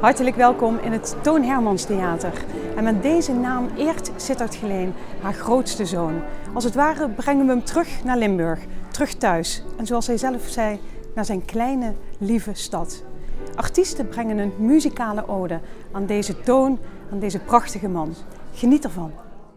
Hartelijk welkom in het Toon Hermans Theater. En met deze naam eert Sittard Geleen haar grootste zoon. Als het ware brengen we hem terug naar Limburg, terug thuis. En zoals hij zelf zei, naar zijn kleine, lieve stad. Artiesten brengen een muzikale ode aan deze toon, aan deze prachtige man. Geniet ervan.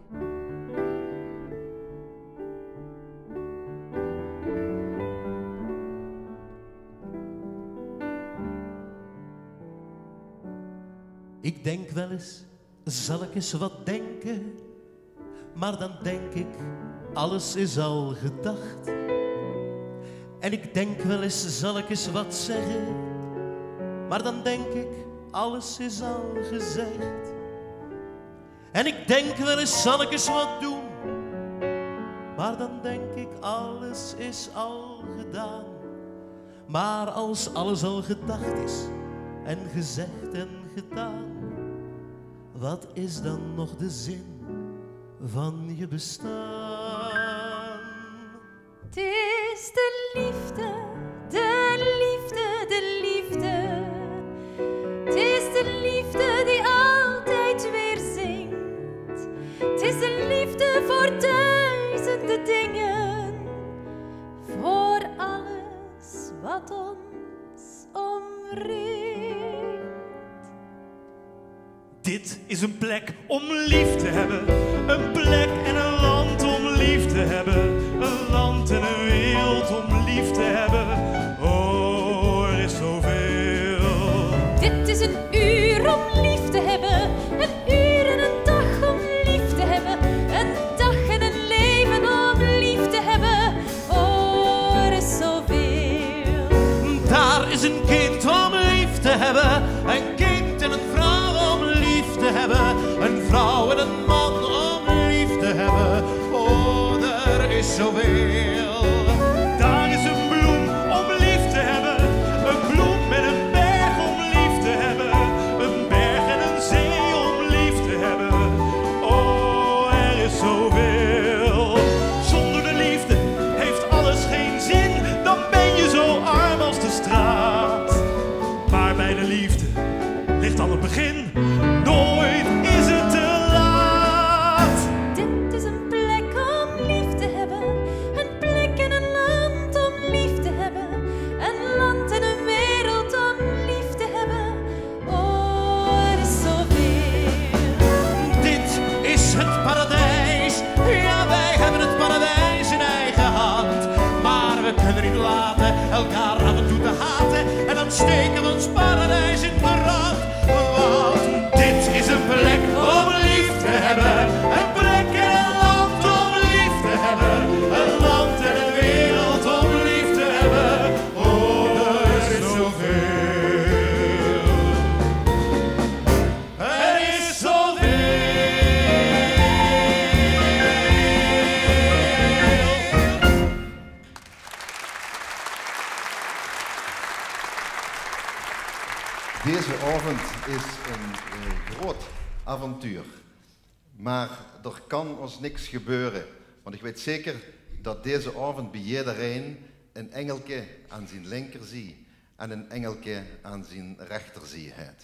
Ik denk wel eens, zal ik eens wat denken? Maar dan denk ik, alles is al gedacht. En ik denk wel eens, zal ik eens wat zeggen? Maar dan denk ik, alles is al gezegd. En ik denk wel eens, zal ik eens wat doen? Maar dan denk ik, alles is al gedaan. Maar als alles al gedacht is en gezegd en gedaan, wat is dan nog de zin van je bestaan? Het is de liefde, de liefde, de liefde. Het is de liefde die altijd weer zingt. Het is de liefde voor duizenden dingen, voor alles wat ons omringt. Dit is een plek om lief te hebben, een plek en een land om lief te hebben, een land en een wereld om lief te hebben. Oh, er is zoveel. Dit is een uur om lief te hebben, een uur en een dag om lief te hebben, een dag en een leven om lief te hebben. Oh, er is zoveel. Daar is een kind om lief te hebben, een kind en een vrouw om lief te hebben, een vrouw en een man om lief te hebben. Oh, er is zoveel. Daar is een bloem om lief te hebben, een bloem en een berg om lief te hebben, een berg en een zee om lief te hebben. Oh, er is zoveel. Zonder de liefde heeft alles geen zin, dan ben je zo arm als de straat. Maar bij de liefde ligt al het begin, nooit is het te laat. Dit is een plek om lief te hebben, een plek en een land om lief te hebben, een land en een wereld om lief te hebben. Oh, er is zoveel. Dit is het paradijs, ja, wij hebben het paradijs in eigen hand. Maar we kunnen niet laten elkaar af en toe te haten, en dan steken we ons paradijs in brand. Want dit is een plek om lief te hebben, een plek en een land om lief te hebben, een land en een wereld om lief te hebben. Oh, er is zoveel. Er is zoveel. Deze avond is een groot avontuur. Maar er kan ons niks gebeuren. Want ik weet zeker dat deze avond bij iedereen een engelke aan zijn linker zie en een engelke aan zijn rechter zie heeft.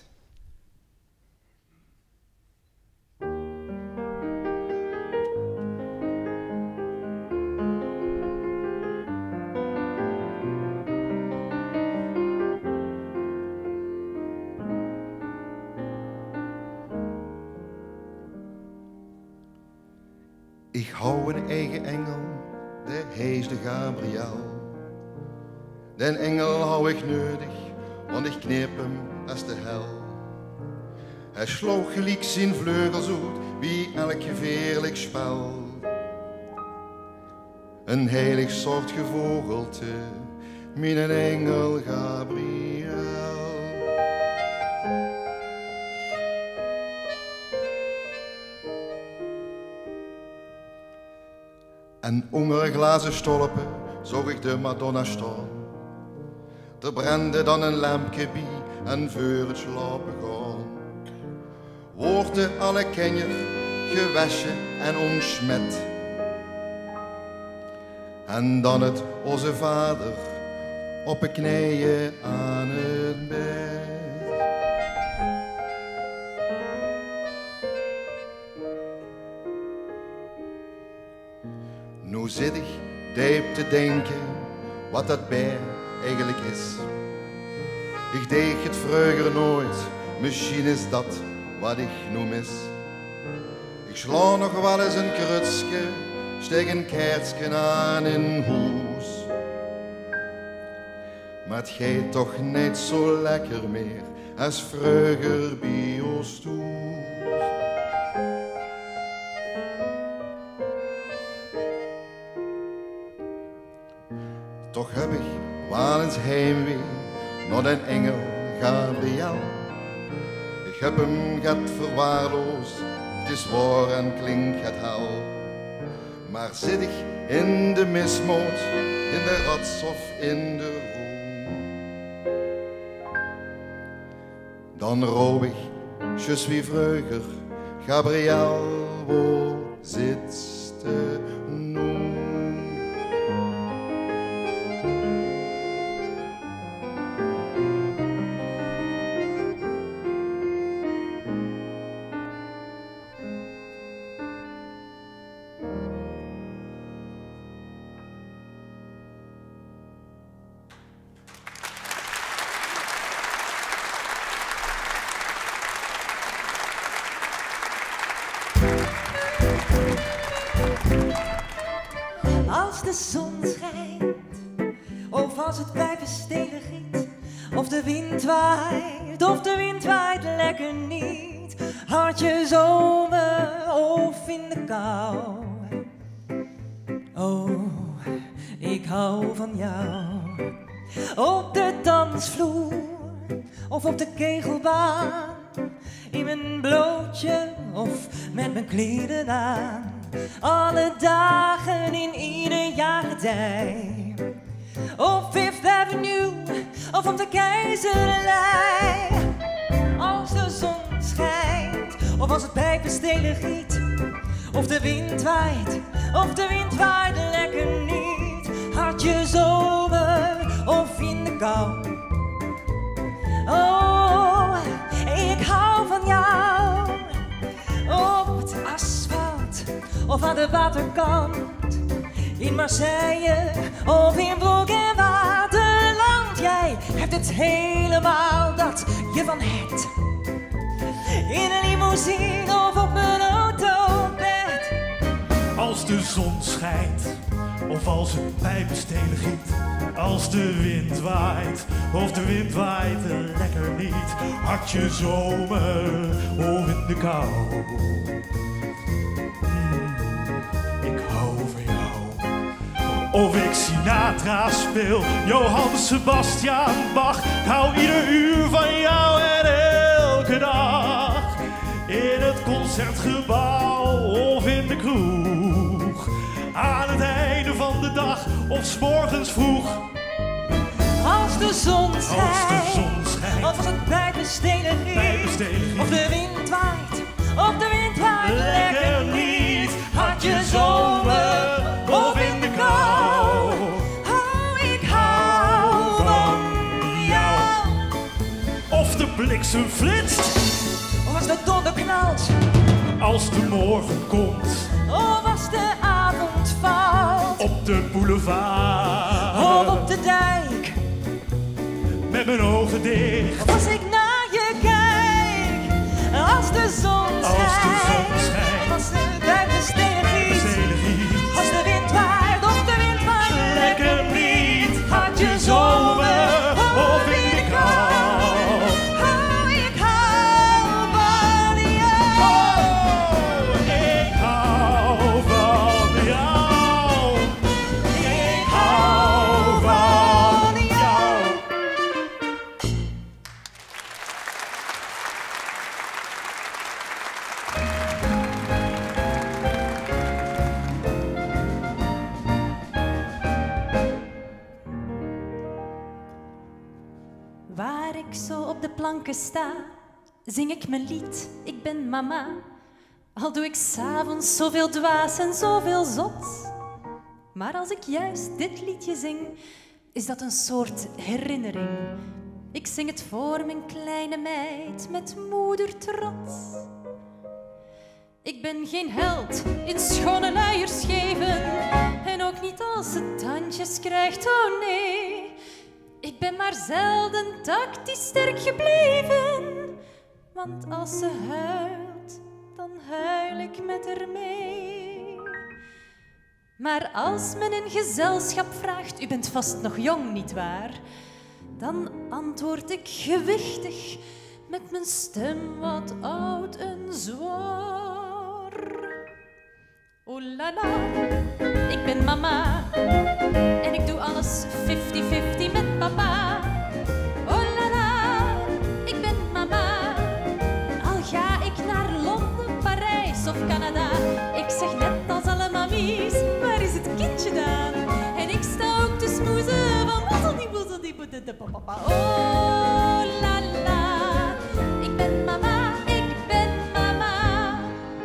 Ik hou een eigen engel, de hees de Gabriel. Den engel hou ik nodig, want ik kneep hem als de hel. Hij sloeg gelijk zijn vleugels uit bij elk gevaarlijk spel. Een heilig soort gevogelte, mijn engel Gabriel. En onder glazen stolpen zag ik de Madonna staan. Er brandde dan een lampje bij en voor het slapen gaan. Worden alle kenjer gewassen en ontsmet. En dan het Onze Vader op een knieën aan het bed. zit ik diep te denken wat dat bij eigenlijk is. Ik deed het vroeger nooit, misschien is dat wat ik nu mis. Ik sla nog wel eens een krutsje, steek een kaartje aan in huis. Maar het gaat toch niet zo lekker meer als vroeger bij ons thuis. Toch heb ik wel eens heimwee naar den engel Gabriel. Ik heb hem gehad verwaarloosd, het is waar en klinkt het hel. Maar zit ik in de mismoed, in de rats of in de roem, dan roep ik, je suis vroeger, Gabriel, wo zitste nu? Als de zon schijnt, of als het pijpenstelen giet, of de wind waait lekker niet, hartje zomer of in de kou. Oh, ik hou van jou. Op de dansvloer of op de kegelbaan, in mijn blootje of met mijn kleren aan. Alle dagen in ieder jaargetij. Op Fifth Avenue of op de Keizerlei. Als de zon schijnt of als het pijpenstelen giet, of de wind waait lekker niet, hartje zomer of in de kou. Oh, ik hou van jou. Op het asfalt of aan de waterkant, in Marseille of in Broek en Waterland. Jij hebt het helemaal dat je van hebt. In een limousine of op mijn autobed. Als de zon schijnt, of als het pijpenstelen giet, als de wind waait, of de wind waait lekker niet, hartje zomer of in de kou. Ik hou van jou. Of ik Sinatra speel, Johann Sebastian Bach, hou ieder uur van jou en elke dag. In het concertgebouw of in de kroeg, aan het einde van de dag of 's morgens vroeg. Als de zon schijnt, of als het pijpenstelen giet, of de wind waait lekker niet, hartje zomer of in de kou. Oh, ik hou van jou. Of de bliksem flitst, Of als de donder knalt, als de morgen komt, of als de avond valt, op de boulevard, of op de dijk, met mijn ogen dicht. of als ik naar je kijk. Als de zon schijnt, als de pijpenstelen giet, als de wind waait of de wind waait Lekker niet, hartje zomer of in de kou. Oh, ik hou van jou. Oh, ik hou van jou. Ik hou van jou. Waar ik zo op de planken sta, zing ik mijn lied, ik ben mama. Al doe ik 's avonds zoveel dwaas en zoveel zot. Maar als ik juist dit liedje zing, is dat een soort herinnering. Ik zing het voor mijn kleine meid met moedertrots. Ik ben geen held in schone luiers geven en ook niet als ze tandjes krijgt, oh nee. Ik ben maar zelden tactisch sterk gebleven. Want als ze huilt, dan huil ik met haar mee. Maar als men een gezelschap vraagt, u bent vast nog jong, nietwaar? Dan antwoord ik gewichtig, met mijn stem wat oud en zwaar. Oh la la, ik ben mama en ik doe alles 50-50 met papa. Oh la la, ik ben mama, al ga ik naar Londen, Parijs of Canada. Ik zeg net als alle mammies, waar is het kindje dan? En ik sta ook te smoezen van woezel die papa. Oh la la, ik ben mama, ik ben mama.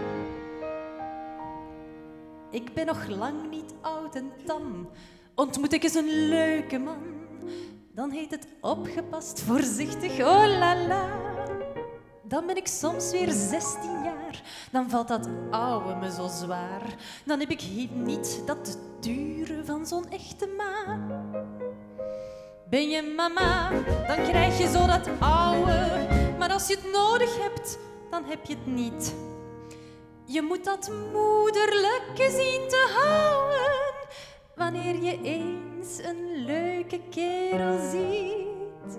Ik ben nog lang niet oud en tam. Ontmoet ik eens een leuke man, dan heet het opgepast voorzichtig, oh la la. Dan ben ik soms weer 16 jaar, dan valt dat oude me zo zwaar. Dan heb ik niet dat dure van zo'n echte ma. Ben je mama, dan krijg je zo dat oude. Maar als je het nodig hebt, dan heb je het niet. Je moet dat moederlijke zien te houden, wanneer je eens een leuke kerel ziet.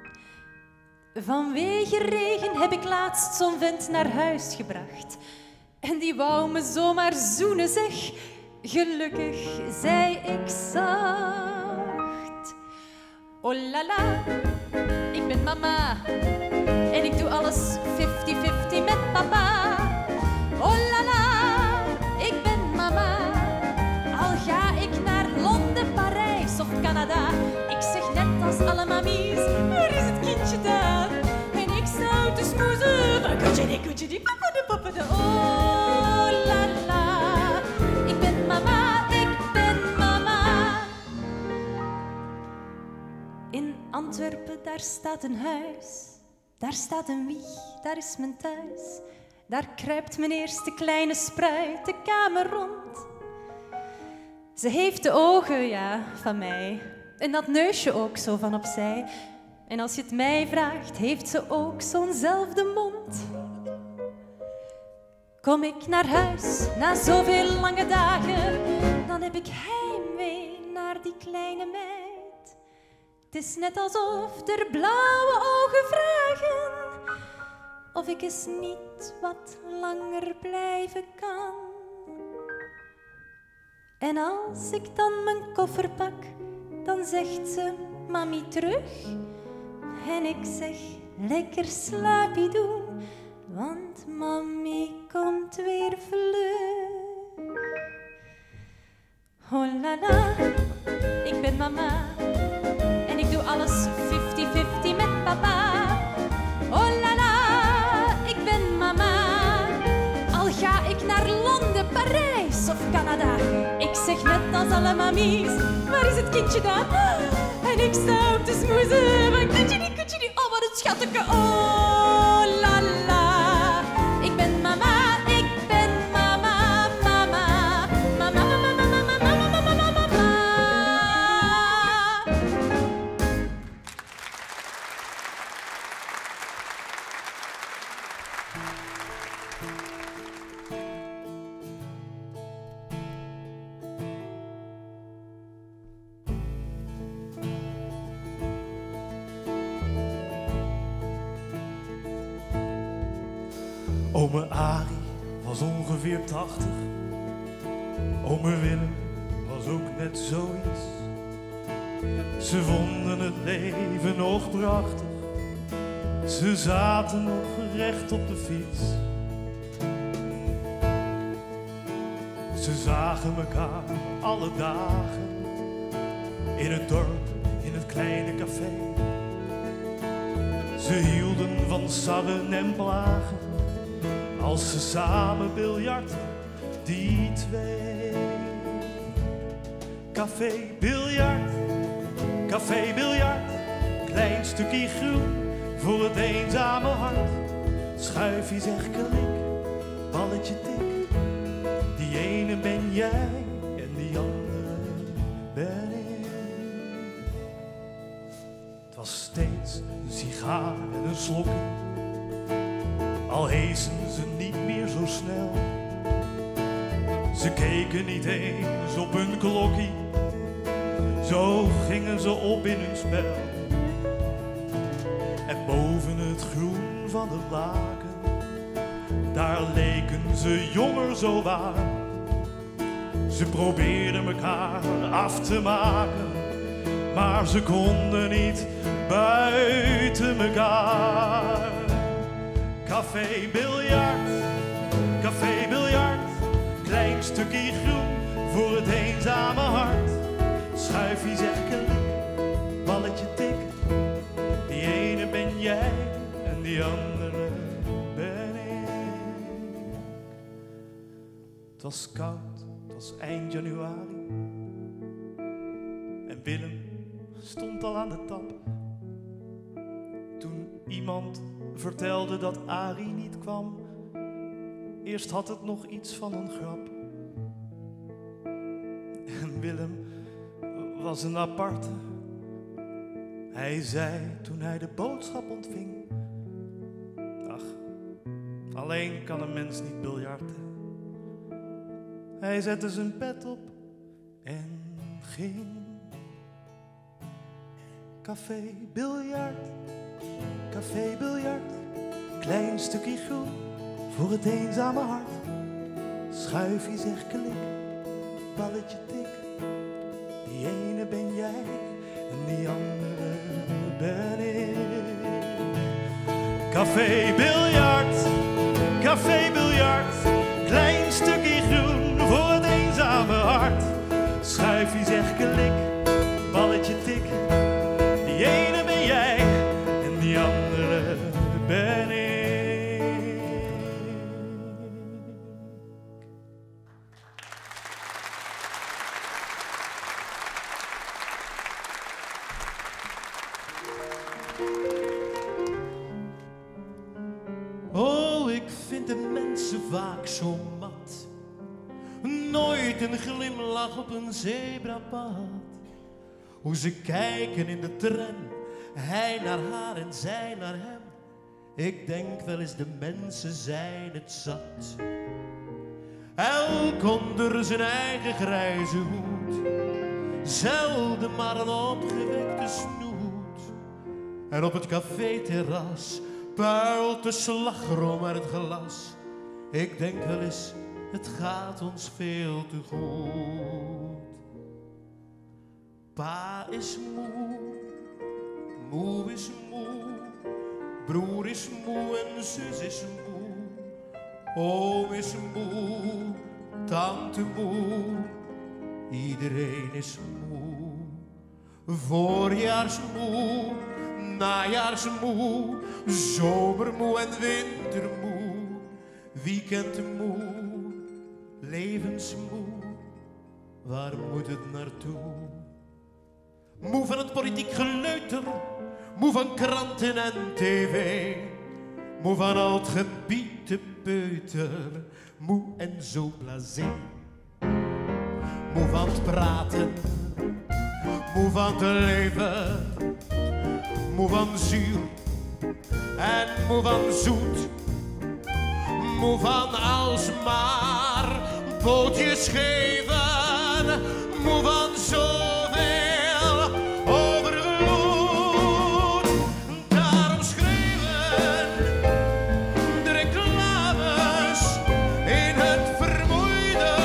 Vanwege regen heb ik laatst zo'n vent naar huis gebracht. En die wou me zomaar zoenen, zeg. Gelukkig zei ik zacht. Oh la la, ik ben mama. En ik doe alles 50-50 met papa. Oh la la, ik ben mama. Al ga ik naar Londen, Parijs of Canada. Ik zeg net als alle mammies, waar is het kindje dan? En ik sta te smoezen van koetje die papa de papa de. Oh la la, ik ben mama, ik ben mama. In Antwerpen, daar staat een huis. Daar staat een wieg, daar is mijn thuis. Daar kruipt mijn eerste kleine spruit de kamer rond. Ze heeft de ogen, ja, van mij. En dat neusje ook zo van opzij. En als je het mij vraagt, heeft ze ook zo'nzelfde mond. Kom ik naar huis na zoveel lange dagen, dan heb ik heimwee naar die kleine meid. Het is net alsof er blauwe ogen vragen of ik eens niet wat langer blijven kan. En als ik dan mijn koffer pak, dan zegt ze, mami terug. En ik zeg, lekker slaapie doen, want mami komt weer vlug. Oh la la, ik ben mama en ik doe alles 50-50 met papa. Oh la la, ik ben mama, al ga ik naar Londen, Parijs of Canada. Ik zeg net als alle mammies, waar is het kindje dan? En ik sta op te smoezen van koetje die, oh wat een schatteke. Oh la la, ik ben mama, ik ben mama, mama, mama, mama, mama, mama, mama, mama, mama. Ome Arie was ongeveer 80. Ome Willem was ook net zoiets. Ze vonden het leven nog prachtig. Ze zaten nog recht op de fiets. Ze zagen elkaar alle dagen. In het dorp, in het kleine café. Ze hielden van sarren en plagen. Als ze samen biljarten, die twee. Café biljart, klein stukje groen voor het eenzame hart. Schuifje zegt klik, balletje tik, die ene ben jij en die andere een sigaar en een slokje. Al hezen ze niet meer zo snel. Ze keken niet eens op hun klokkie. Zo gingen ze op in hun spel. En boven het groen van de laken, daar leken ze jonger zo waar. Ze probeerden elkaar af te maken, maar ze konden niet buiten elkaar. Café biljart, klein stukje groen voor het eenzame hart. Schuifje zerkelik, balletje tik, die ene ben jij en die andere ben ik. Het was koud, het was eind januari en Willem stond al aan de tap. Toen iemand vertelde dat Arie niet kwam, eerst had het nog iets van een grap. En Willem was een aparte. Hij zei toen hij de boodschap ontving: ach, alleen kan een mens niet biljarten. Hij zette zijn pet op en ging. Café biljart, klein stukje groen voor het eenzame hart. Schuifje zegt klik, balletje tik, die ene ben jij en die andere ben ik. Café biljart, klein stukje groen voor het eenzame hart. Schuifje zegt klik, balletje tik, die ene ben jij en die andere ben ik. Oh, ik vind de mensen vaak zo mat. Nooit een glimlach op een zebrapad. Hoe ze kijken in de tram, hij naar haar en zij naar hem. Ik denk wel eens de mensen zijn het zat. Elk onder zijn eigen grijze hoed. Zelden maar een opgewekte snoet. En op het caféterras puilt de slagroom uit het glas. Ik denk wel eens, het gaat ons veel te goed. Pa is moe, moe is moe, broer is moe en zus is moe. Oom is moe, tante moe, iedereen is moe. Voorjaarsmoe, najaarsmoe, zomermoe en wintermoe. Weekendmoe, levensmoe, waar moet het naartoe? Moe van het politiek geleuter, moe van kranten en tv. Moe van al het gebied te peuter, moe en zo blasé. Moe van het praten, moe van te leven. Moe van zuur en moe van zoet. Moe van alsmaar bootjes geven. Moe van zoveel overvloed. Daarom schreeuwen de reclames in het vermoeide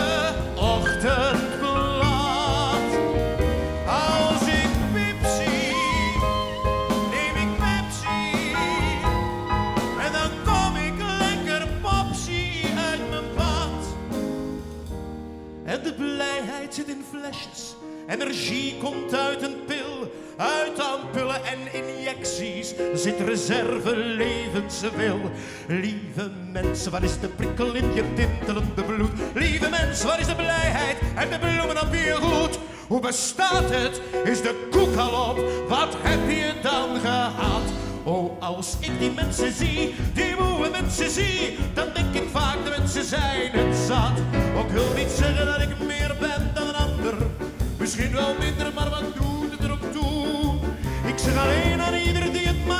ochtendblad. Als ik piep zie, neem ik Pepsi. En dan kom ik lekker popsie uit mijn bad. En de blijheid zit in flesjes. Energie komt uit een pil. Uit ampullen en injecties zit reserve levenswil. Lieve mensen, waar is de prikkel in je tintelende bloed? Lieve mensen, waar is de blijheid en de bloemen op je hoed? Hoe bestaat het? Is de koek al op? Wat heb je dan gehad? Oh, als ik die mensen zie, die moe mensen zie, dan denk ik vaak de mensen zijn het zat. Ook wil niet zeggen dat ik meer ben dan een ander. Misschien wel minder, maar wat doet het er ook toe? Ik zeg alleen aan ieder die het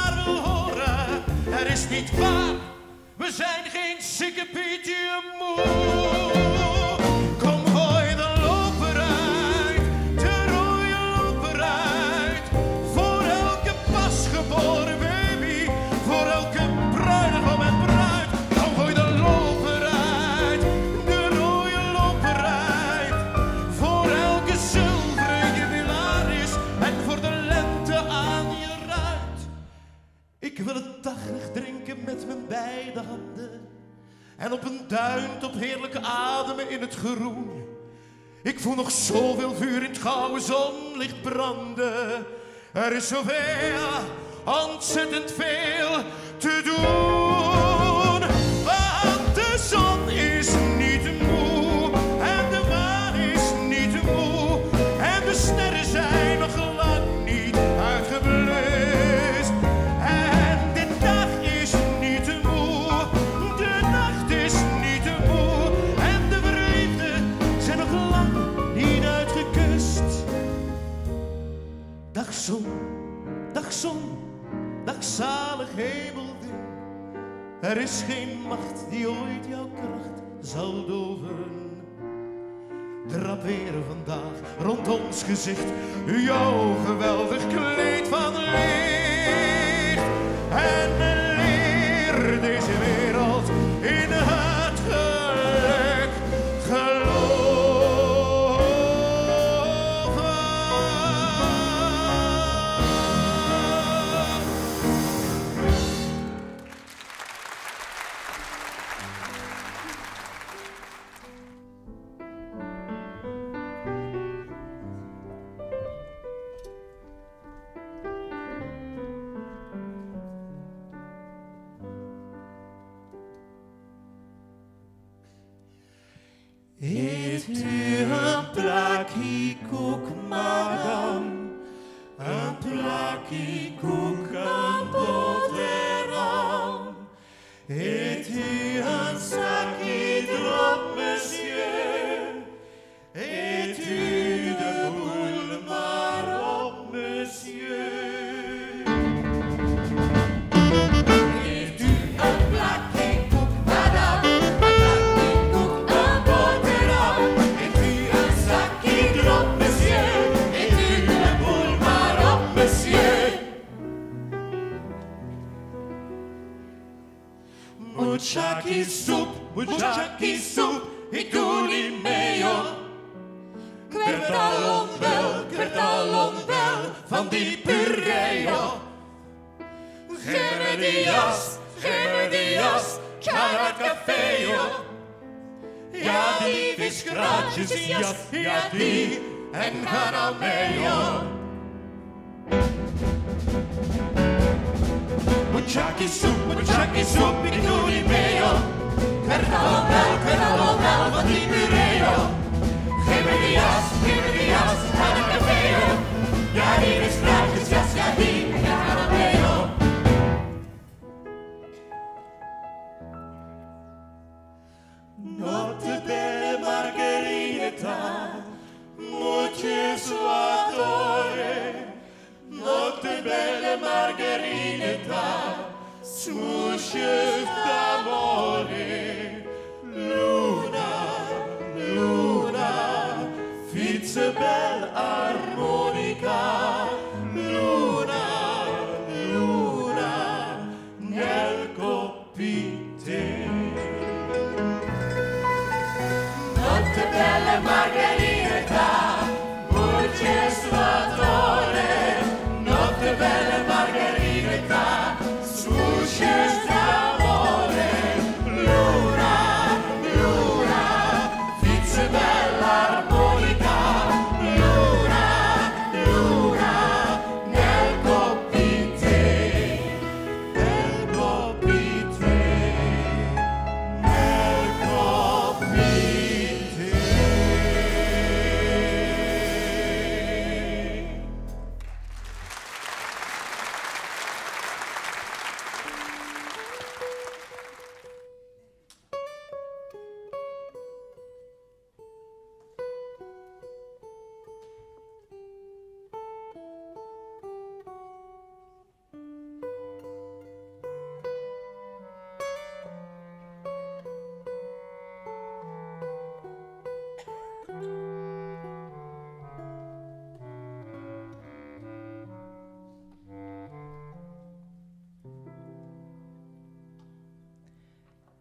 niet waar. We zijn geen sikke Pietje moe. Kom, gooi de loper uit, de rode loper uit. Voor elke pasgeboren baby, voor elke bruidegom en bruid. Kom, gooi de loper uit, de rode loper uit. Voor elke zilveren jubilaris en voor de lente aan je ruit. Ik wil het daglicht drinken met mijn beide handen en op een duin tot heerlijke ademen in het groen. Ik voel nog zoveel vuur in het gouden zonlicht branden. Er is zoveel, ontzettend veel te doen. Want de zon is niet moe en de maan is niet moe en de sterren zijn nog lang niet uitgeblust. En de dag is niet te moe, de nacht is niet te moe en de verliefden zijn nog lang niet uitgekust. Dag zon, dag zon, dag zalig hemelding. Er is geen macht die ooit jouw kracht zal doven. Draperen vandaag rond ons gezicht jouw geweldig kleed van licht. En leer deze wereld in het geluk geloven. Eet u een plakje koek, madame, een plakje koek, een boterham. Eet u een zakje drop, monsieur, eet u de boel maar op, monsieur. Eet u een plakje koek, madame, een plakje koek, een boterham. Eet u een zakje drop, monsieur, eet u de boel maar op, monsieur. Muchaki soep, ik doe niet mee hoor. Ik werd al onwel van die puree hoor. Geef me die jas, ik ga naar het café hoor. Ja, die visgraatjesjas, ja die, en ga nou mee hoor. Muchaki soep, ik doe niet mee hoor. Ik werd al onwel van die puree hoor. Geef me die jas, ga naar het café hoor. Ja, die visgraatjesjas, ja die, en ga nou mee hoor. Notte belle margherita, mucho suadore. Notte belle margherita, smoesjes d'amore.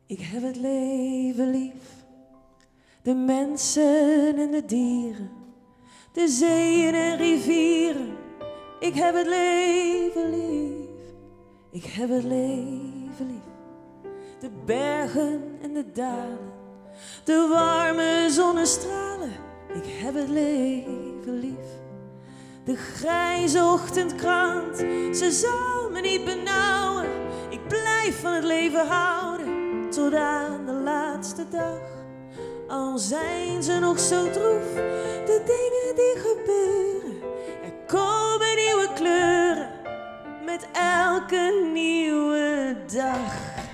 Ik heb het leven lief, de mensen en de dieren, de zeeën en rivieren. Ik heb het leven lief, ik heb het leven lief. De bergen en de dalen, de warme zonnestralen. Ik heb het leven lief. De grijze ochtendkrant, ze zal me niet benauwen. Ik blijf van het leven houden, tot aan de laatste dag. Al zijn ze nog zo droef, de dingen die gebeuren. Er komen nieuwe kleuren, met elke nieuwe dag.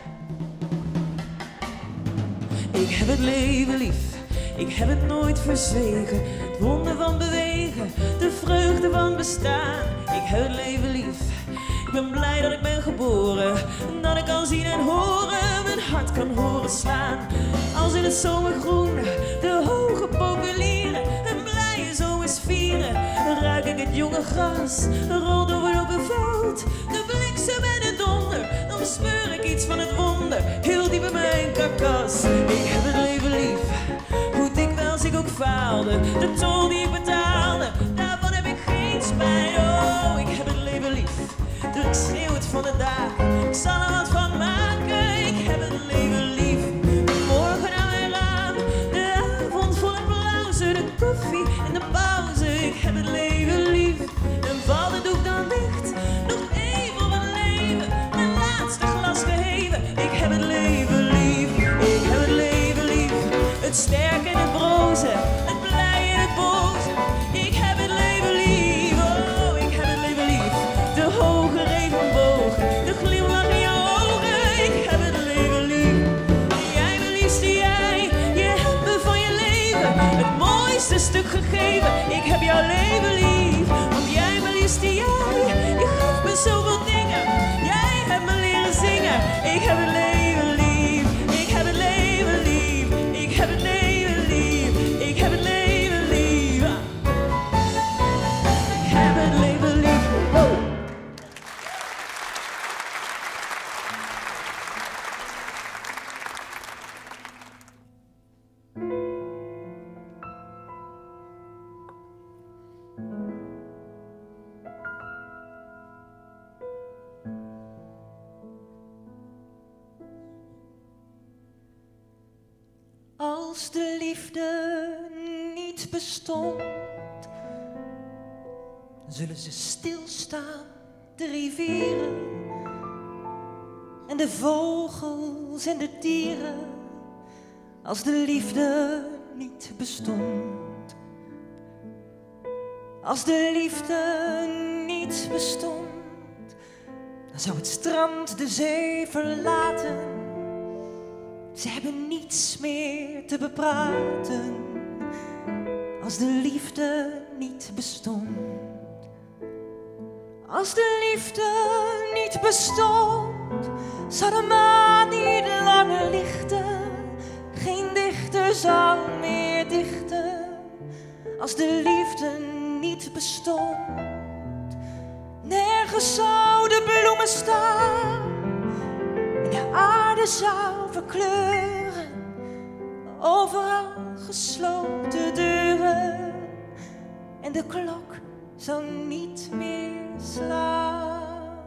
Ik heb het leven lief, ik heb het nooit verzwegen. Het wonder van bewegen, de vreugde van bestaan. Ik heb het leven lief, ik ben blij dat ik ben geboren. Dat ik kan zien en horen, mijn hart kan horen slaan. Als in het zomergroen, de hoge populieren, een blije zomers vieren. Dan ruik ik het jonge gras, rolt over op een veld. De bliksem en de donder, dan bespeur ik iets van het wonder. Heel diep in mijn karkas. Ik heb het leven lief, hoe dikwijls ik ook faalde. De tol die ik betaalde, daarvan heb ik geen spijt. Oh, ik heb het leven lief, ik schreeuw het van de dagen. Ik zal er wat van maken, ik heb het leven lief. Morgen aan mijn raam, de avond vol applausen, de koffie en de pauze. Ik heb het leven lief. En valt het doek dan dicht, nog even op het leven. Mijn laatste glas geheven, ik heb het leven lief. Ik heb het leven lief, het sterke en het broze, het blij en het boze. Ik heb het leven lief, oh, ik heb het leven lief. De hoge regenbogen, de glimlach in je ogen. Ik heb het leven lief. Jij, mijn liefste jij, je hebt me van je leven het mooiste stuk gegeven. Ik heb jouw leven lief, want jij, mijn liefste jij, je gaf me zoveel dingen. Jij hebt me leren zingen. Ik heb het leven lief, ik heb het leven lief, ik heb het leven lief, ik heb het leven lief. Ik heb het leven lief. Oh. Als de liefde niet bestond, zullen ze stilstaan, de rivieren en de vogels en de dieren. Als de liefde niet bestond, als de liefde niet bestond, dan zou het strand de zee verlaten. Ze hebben niets meer te bepraten. Als de liefde niet bestond, als de liefde niet bestond, zou de maan niet langer lichten. Geen dichter zou meer dichten. Als de liefde niet bestond, nergens zou de bloemen staan. En de aarde zou verkleuren, overal gesloten deuren. En de klok zou niet meer slaan.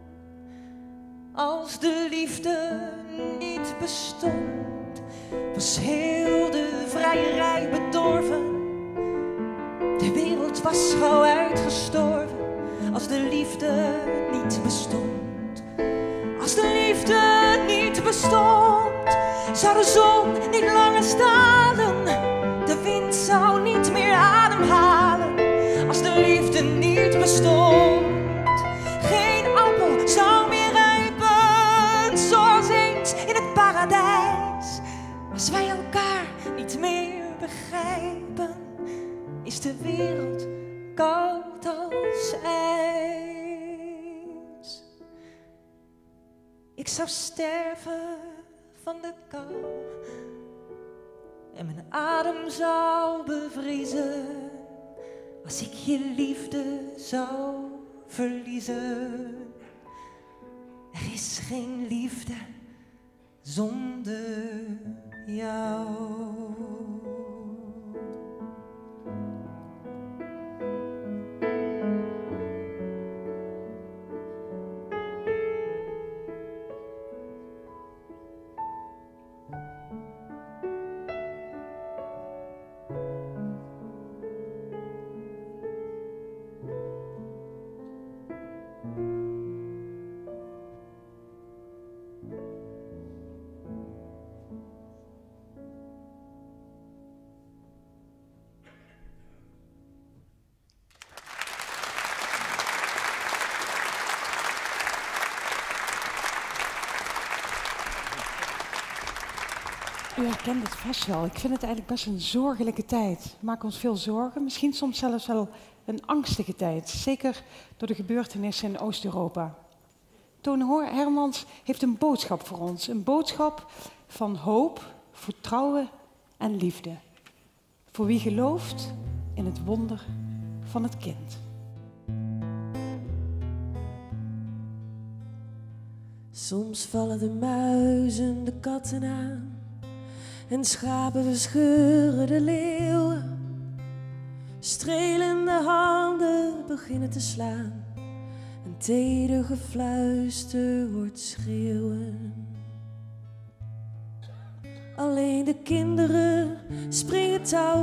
Als de liefde niet bestond, was heel de vrijerij bedorven. De wereld was gauw uitgestorven. Als de liefde niet bestond, als de liefde niet bestond, zou de zon niet langer stralen. De wind zou niet meer ademhalen. Als de liefde niet bestond, geen appel zou meer rijpen, zoals eens in het paradijs. Als wij elkaar niet meer begrijpen, is de wereld koud als ijs. Ik zou sterven van de kou en mijn adem zou bevriezen als ik je liefde zou verliezen. Er is geen liefde zonder jou. U herkent het vast wel. Ik vind het eigenlijk best een zorgelijke tijd. We maken ons veel zorgen, misschien soms zelfs wel een angstige tijd. Zeker door de gebeurtenissen in Oost-Europa. Toon Hermans heeft een boodschap voor ons. Een boodschap van hoop, vertrouwen en liefde. Voor wie gelooft in het wonder van het kind. Soms vallen de muizen de katten aan en schapen verscheuren de leeuwen. Strelende handen beginnen te slaan, een teder gefluister wordt schreeuwen. Alleen de kinderen springen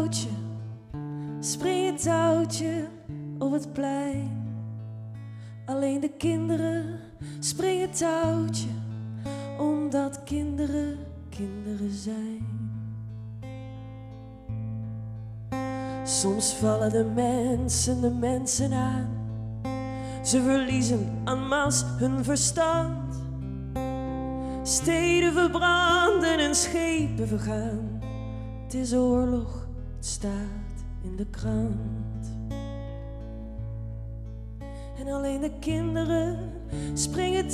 touwtje op het plein. Alleen de kinderen springen touwtje, omdat kinderen kinderen zijn. Soms vallen de mensen aan. Ze verliezen en masse hun verstand. Steden verbranden en schepen vergaan. Het is oorlog, het staat in de krant. En alleen de kinderen springen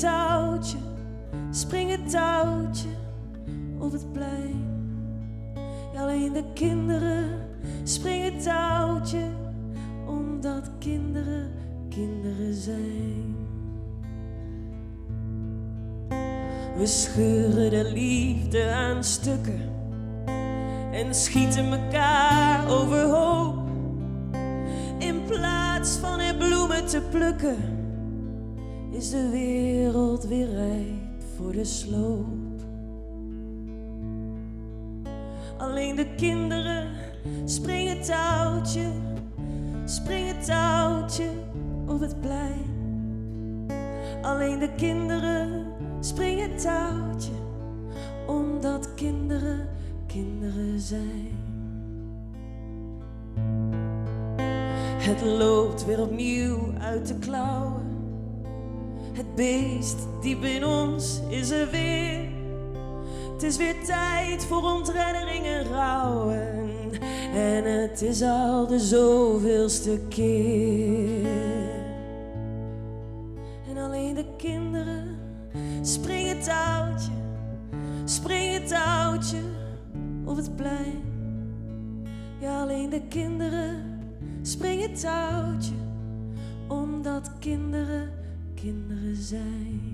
touwtje op het plein. Ja, alleen de kinderen springen touwtje, omdat kinderen kinderen zijn. We scheuren de liefde aan stukken en schieten elkaar overhoop. In plaats van er bloemen te plukken, is de wereld weer rijp voor de sloop. Alleen de kinderen springen touwtje op het plein. Alleen de kinderen springen touwtje, omdat kinderen kinderen zijn. Het loopt weer opnieuw uit de klauwen. Het beest diep in ons is er weer. Het is weer tijd voor ontreddering en rouwen. En het is al de zoveelste keer. En alleen de kinderen springen touwtje op het plein. Ja, alleen de kinderen springen touwtje, omdat kinderen kinderen zijn.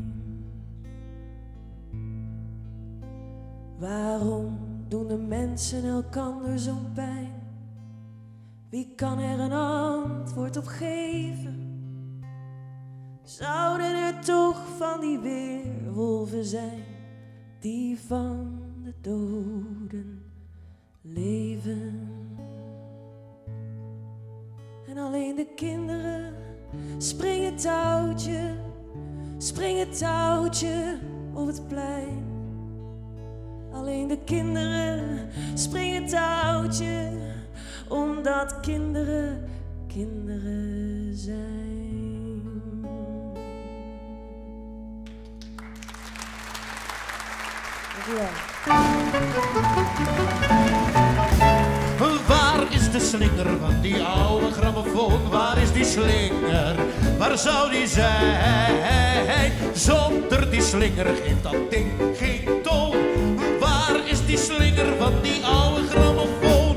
Waarom doen de mensen elkander zo'n pijn? Wie kan er een antwoord op geven? Zouden er toch van die weerwolven zijn die van de doden leven? En alleen de kinderen springen touwtje op het plein. Alleen de kinderen springen touwtje, omdat kinderen kinderen zijn. Waar is de slinger van die oude grammofoon? Waar is die slinger? Waar zou die zijn? Zonder die slinger geeft dat ding geen toon. Waar is die slinger van die oude grammofoon?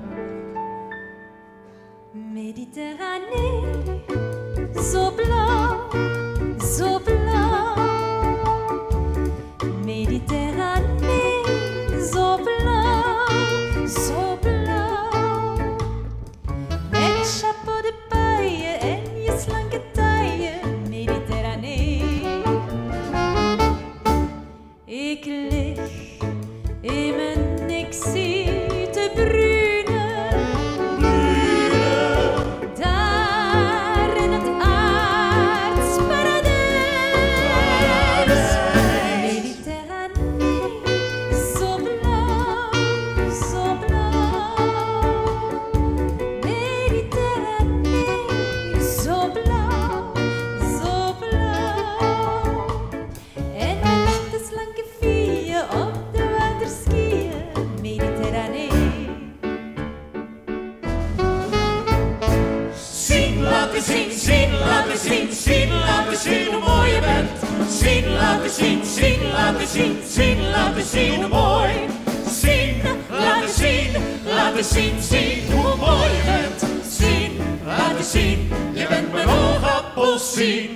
Méditerranée, zo blauw, zo blauw. Méditerranée. zien, zien, laten zien, zien, laten zien hoe mooi. Zien, laten zien, zien hoe mooi je bent. Zien, laten zien, je bent mijn oogappels zien.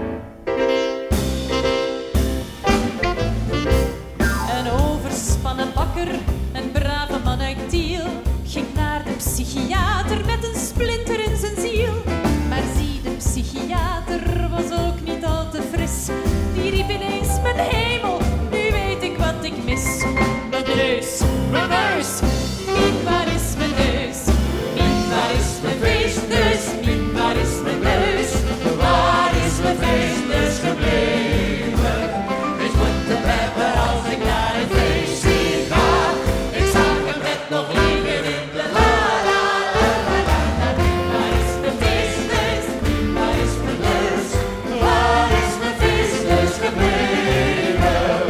Een overspannen bakker, een brave man uit Tiel, ging naar de psychiater met een splinter in zijn ziel. Maar zie, de psychiater was ook niet al te fris. Die riep ineens, mijn hemel, nu weet ik wat ik mis. Mijn neus, mijn neus, Mien, waar is mijn neus? Mien, waar is mijn feestneus? Mien, waar is mijn neus? Waar is mijn feestneus gebleven? Ik moet de pepper als ik naar het feestje ga. Ik zag hem net nog liggen in de la la la la la la. Waar is mijn feestneus? Waar is mijn neus? Waar is mijn feestneus gebleven?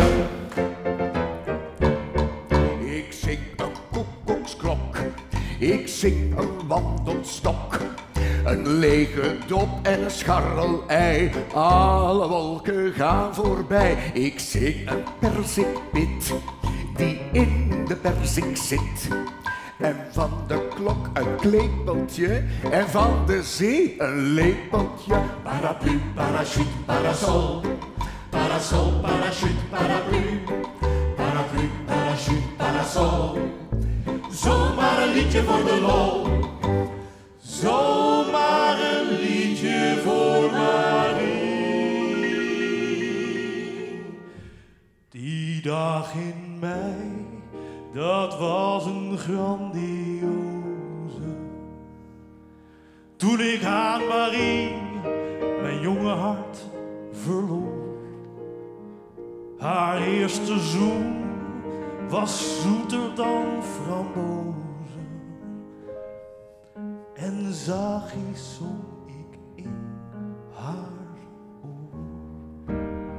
Ik zing een koekoeksklok, ik zing een wandelstok, een lege dop en een scharrelei. Alle wolken gaan voorbij. Ik zing een perzikpit die in de perzik zit. En van de klok een klepeltje en van de zee een lepeltje. Paraplu, parachute, parasol. Parasol, parachute, paraplu. Paraplu, parachute, parasol. Zomaar een liedje voor de lol. Zomaar een liedje voor Marie. Die dag in mei, dat was een grandioze. Toen ik aan Marie mijn jonge hart verloor. Haar eerste zoen was zoeter dan frambozen. En zachtjes zong ik in haar oor.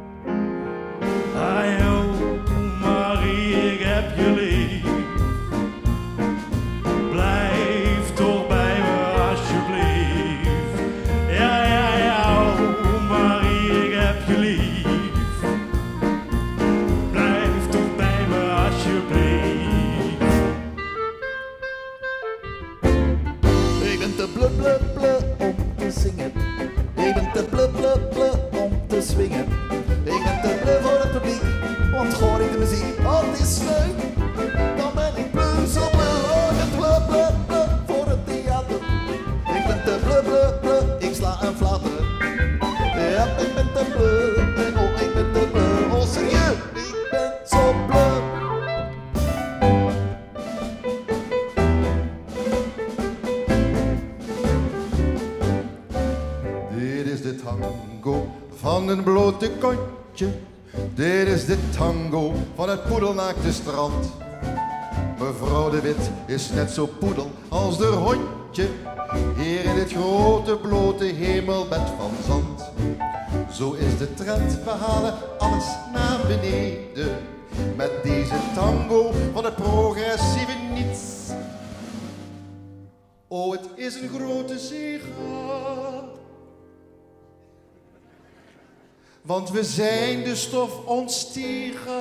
Ai, oh, Marie, ik heb je lief. Blijf toch bij me alsjeblieft. Ja, ja, ja, oh, Marie, ik heb je lief. Blijf toch bij me alsjeblieft. Ik ben te blub blub blub om te zingen. Ik ben te blub blub blub om te swingen. Ik ben te blub voor het publiek, want hoor ik de muziek, oh het is leuk. Dan ben ik bleu, zo bleu, oh ik ben blub blub blub voor het theater. Ik ben te blub blub blub, ik sla een flater. Ja, ik ben te bleu, en oh ik ben te bleu, oh serieus, ik ben zo bleu. Dit is de tango van een blote kontje. Dit is de tango van het poedelnaakte strand. Mevrouw de Wit is net zo poedel als de hondje. Hier in dit grote blote hemelbed van zand. Zo is de trend, we halen alles naar beneden. Met deze tango van het progressieve niets. Oh, het is een grote zege. Want we zijn de stof ontstegen.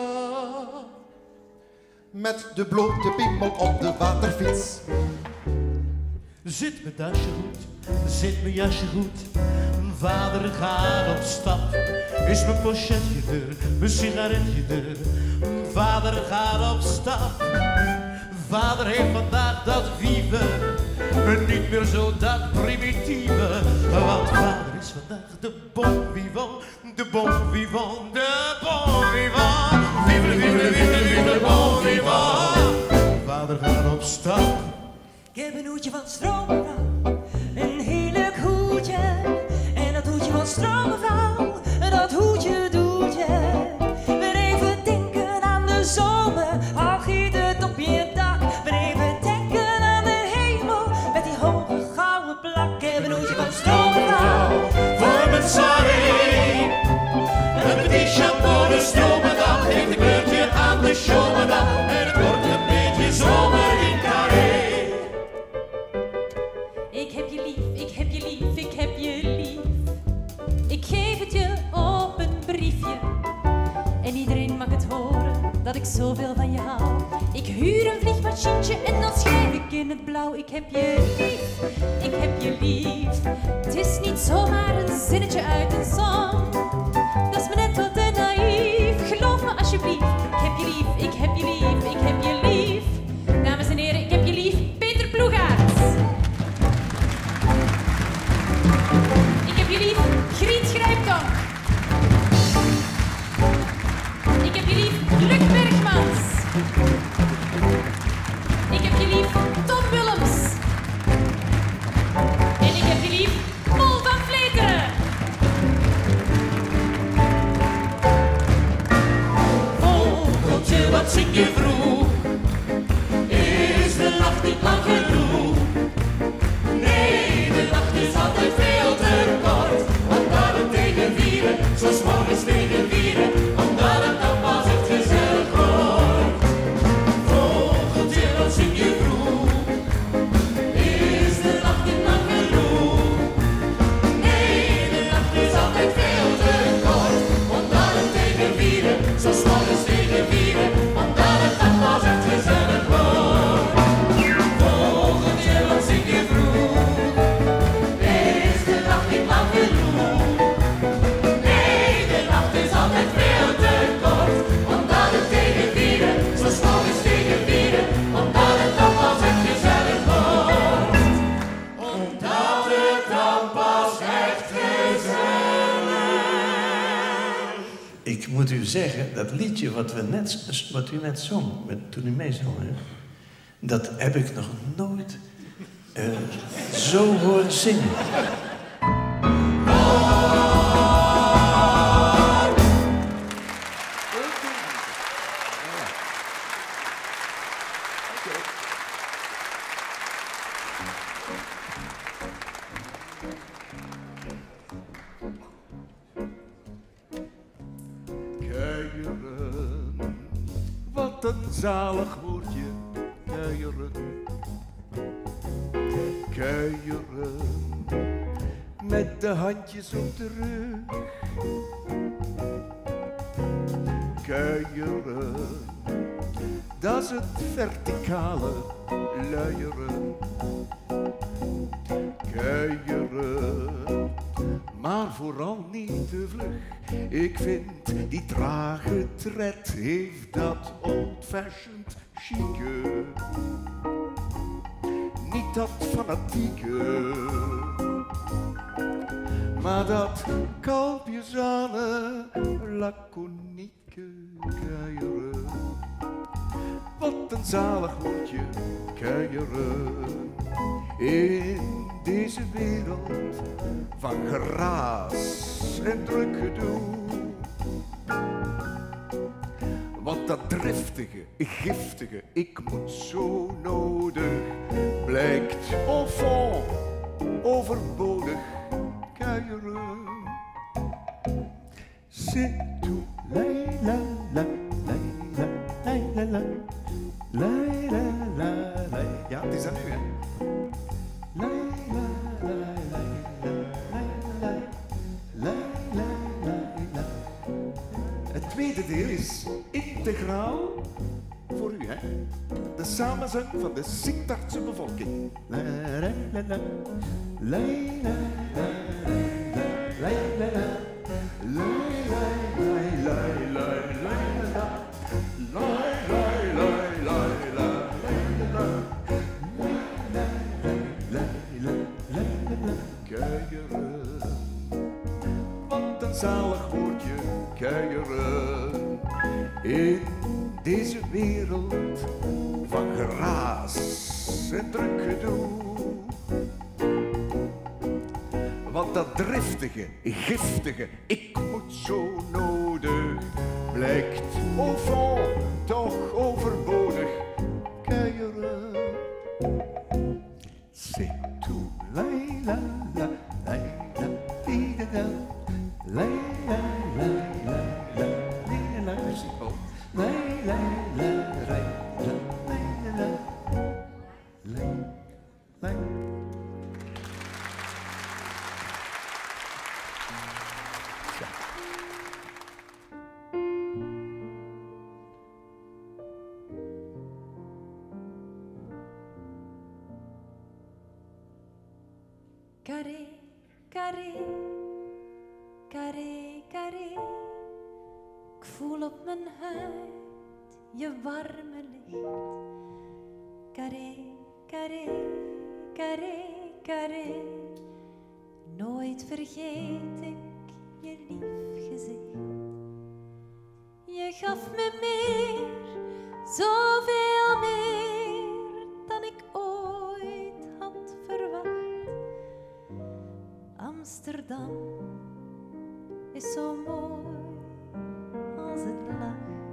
Met de blote piemel op de waterfiets. Zit mijn tasje goed, zit mijn jasje goed. Vader gaat op stap. Is mijn pochetje er, mijn sigaretje er. Vader gaat op stap. Vader heeft vandaag dat vive, niet meer zo dat primitieve. Want vader is vandaag de bon vivant, de bon vivant, de bon vivant. Vive, vive, vive, vive, de bon vivant. Vader gaat op stap. Ik heb een hoedje van stroomvrouw, een heerlijk hoedje. En dat hoedje van stroomvrouw, dat hoedje doet je weer even denken aan de zomer. Al giet het op je dak, weer even denken aan de hemel met die hoge gouden plak. Ik heb een hoedje van stroomvrouw Voor mijn soirée. Een petit chapeau, de stromendam. Heeft een kleurtje aan de showmedam. En het wordt een beetje zomer in Carré. En iedereen mag het horen dat ik zoveel van je hou. Ik huur een vliegmachientje en dan schrijf ik in het blauw. Ik heb je lief, ik heb je lief. Het is niet zomaar een zinnetje uit een song. Dat is me net wat te naïef. Geloof me alsjeblieft. Ik heb je lief, ik heb je lief, ik heb je lief. Dames en heren, ik heb je lief, Peter Ploegaerts. Ik heb je lief, Griet Grijptonk. Ik heb je lief, Luc Bergmans. Ik heb je lief, Tom Willems. En ik heb je lief, Paul van Vleteren. Vogeltje, wat zing je vroeg? Is de nacht niet lang genoeg? Nee, de nacht is altijd veel te kort. Omdat het tegen vieren, zo 's morgens tegen vieren, omdat het dan pas echt gezellig wordt. Vogeltje, wat zing je vroeg? Is de nacht niet lang genoeg? Nee, de nacht is altijd veel te kort. Omdat het tegen vieren, zo 's morgens tegen vieren, omdat het dan pas echt gezellig wordt. Vogeltje, wat zing je vroeg? Is de nacht niet lang genoeg? Nee, de nacht is altijd veel te kort. Omdat het tegen vieren, zo 's morgens tegen vieren, omdat het dan pas echt gezellig wordt. Omdat het dan pas echt gezellig. Ik moet u zeggen, dat liedje wat u net zong, toen u meezong, hè, dat heb ik nog nooit zo horen zingen. Kuieren, wat een zalig woordje, kuieren. Kuieren, met de handjes op de rug. Kuieren, dat is het verticale luieren. Kuieren, maar vooral niet te vlug. Ik vind die trage tred heeft dat old-fashioned chique. Niet dat fanatieke, maar dat kalpjezane, laconieke kuieren. Wat een zalig woordje, kuieren. In deze wereld van geraas en druk gedoe. Want dat driftige, giftige, ik moet zo nodig, blijkt au fond overbodig, kuieren. C'est tout, la la la la la la la la la la la. Ja, het is aan u, hè. La la la la la la la la la. Het tweede deel is integraal voor u, hè? De samenzang van de Sittardse bevolking. La la la la la la la la la la la la la kuieren. Wat een zalig woordje, kuieren. In deze wereld van geraas en druk gedoe. Want dat driftige, giftige, ik moet zo nodig, blijkt au fond toch overbodig, kuieren. C'est tout, la la la la la la la la la la la la la la la la. Carré, carré, carré, carré. Ik voel op mijn huid je warme licht. Carré, carré, carré, carré. Nooit vergeet ik je lief gezicht. Je gaf me meer, zoveel meer dan ik ooit had verwacht. Amsterdam is zo mooi als het lacht.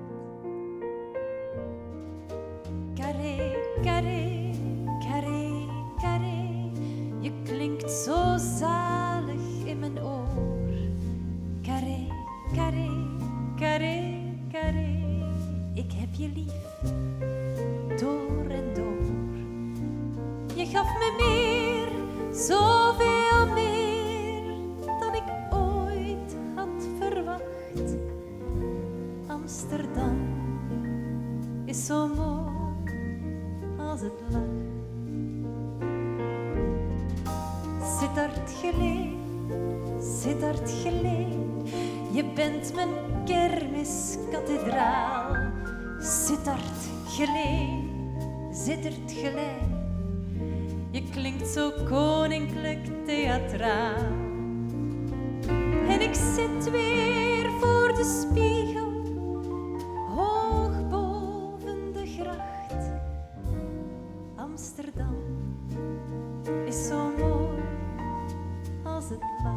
Carré, carré, carré, carré. Je klinkt zo zalig in mijn oor. Carré, carré, carré, carré. Ik heb je lief, door en door. Je gaf me meer, zoveel meer dan ik ooit had verwacht. Amsterdam is zo mooi als het lacht. Sittard geleen, Sittard geleen. Je bent mijn kermiskathedraal. Sittard geleen, Sittard geleen. Je klinkt zo koninklijk theatraal. En ik zit weer voor de spiegel, hoog boven de gracht. Amsterdam is zo mooi als het lacht.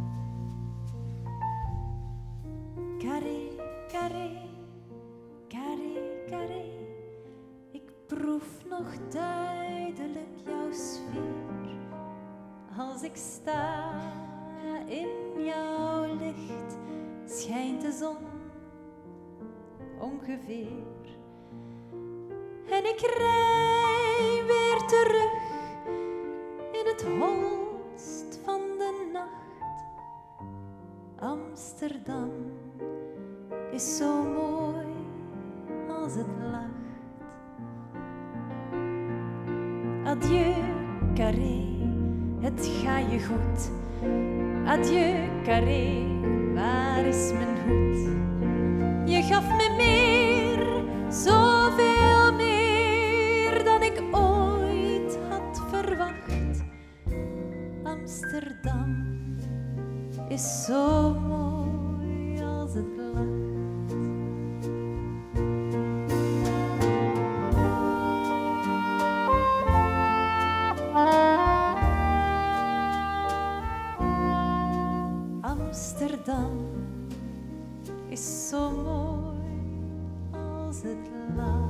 Carré, carré, carré, carré. Ik proef nog duidelijk jouw sfeer. Als ik sta in jouw licht, schijnt de zon ongeveer. En ik rij weer terug in het holst van de nacht. Amsterdam is zo mooi als het lacht. Adieu, Carré, het gaat je goed. Adieu, Carré, waar is mijn hoed? Je gaf me meer, zoveel meer dan ik ooit had verwacht. Amsterdam is zo mooi als het lacht. Amsterdam is zo mooi als het lacht.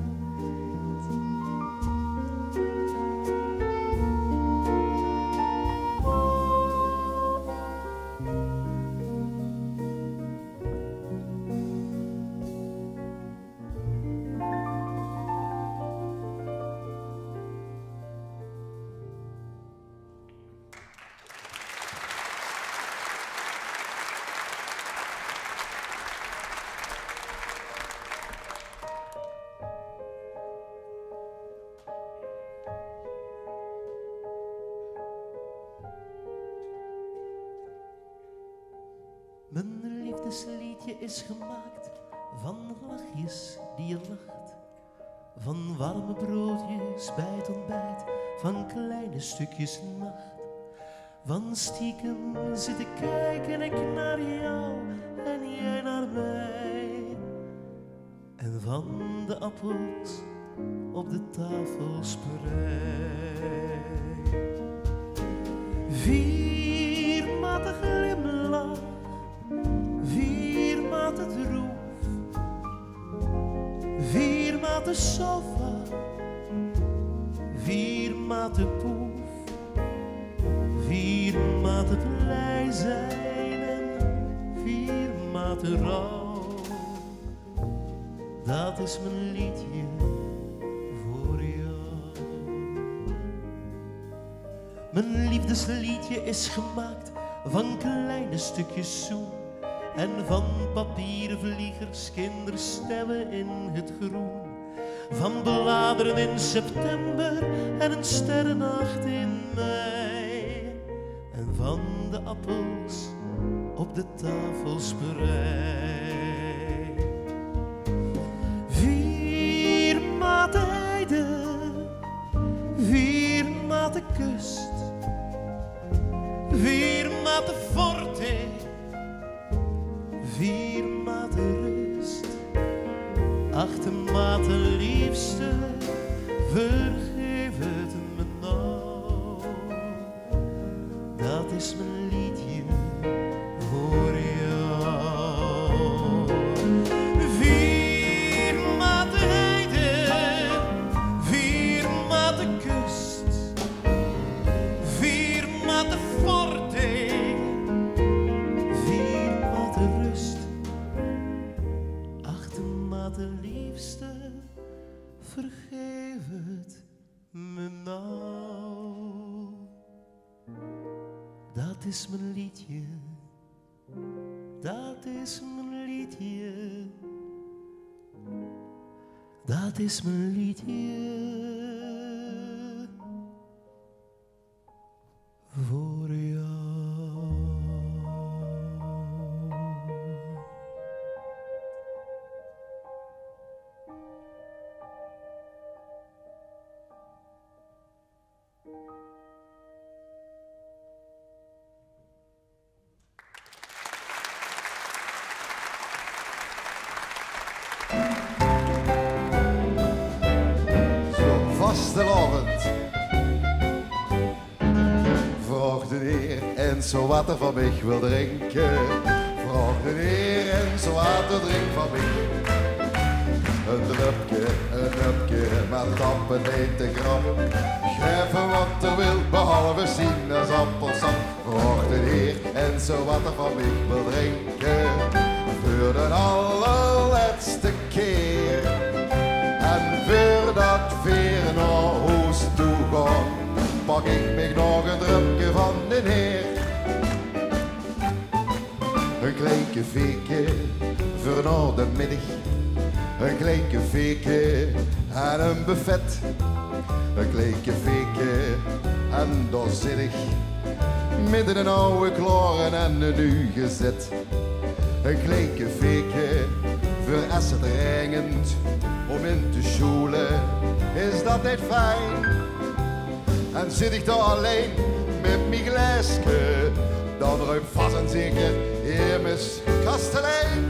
Mijn liefdesliedje is gemaakt van lachjes die je lacht. Van warme broodjes bij het ontbijt, van kleine stukjes nacht. Van stiekem zitten kijken ik naar jou en jij naar mij. En van de appels op de tafel spreid. Vier maten glimlach, vier maten droef, vier maten sofa, vier maten poef, vier maten blij zijn en vier maten rouw. Dat is mijn liedje voor jou. Mijn liefdesliedje is gemaakt van kleine stukjes zoen en van papieren vliegers, kinderstemmen in het groen. Van bladeren in september en een sterrennacht in mei. van de appels op de tafelsprei. 4 maten heide, 4 maten kust, 4 maten forte, 4 maten rust, 8 maten liefste, vergeef het me nou. Dat is mijn liedje voor jou. 4 maten heide, 4 maten kust, 4 maten forte, 4 maten rust, 8 maten liefste, vergeef het me nou. Dat is mijn liedje, dat is mijn liedje, dat is mijn liedje voor jou. Vastelavond vraag de heer en zo water van mij wil drinken. Vraag de heer en zo water drink van mij. Een drupje, met tappen heet de grap. Geven wat er wil, behalve sinaasappelsap. Vraag de heer en zo water van mij wil drinken. Voor de allerlaatste keer. En voor dat veer naar huis toe gaan, pak ik me nog een drupje van de heer. Een klein veekje voor na de middag, een klein veekje en een buffet. Een klein veekje en daar zit ik, midden een oude klaren en een nu gezet. Een klein veekje voor als het regent, om in te schoelen is dat niet fijn. En zit ik daar alleen met mijn glaasje, dan ruimt vast en zeker Hermes kastelein.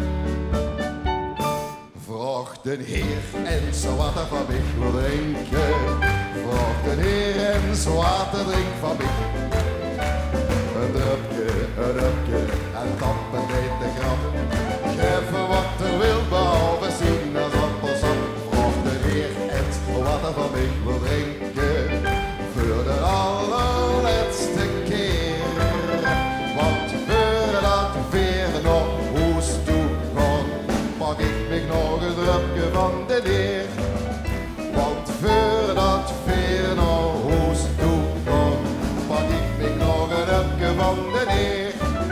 Vraag de heer en zo water van mij wil drinken. Vraag de heer en zo water drink van mij. Een drupje en tappen deed de grap. Geef wat er wil, behalve sinaasappelsap. Vraag de heer en water van mij wil drinken. Voor de allerlaatste keer. Want voor dat weer nog huis toe gaan, pak ik me nog een drupje van de heer. Want voor dat weer nog huis toe gaan, pak ik me nog een drupje van de heer.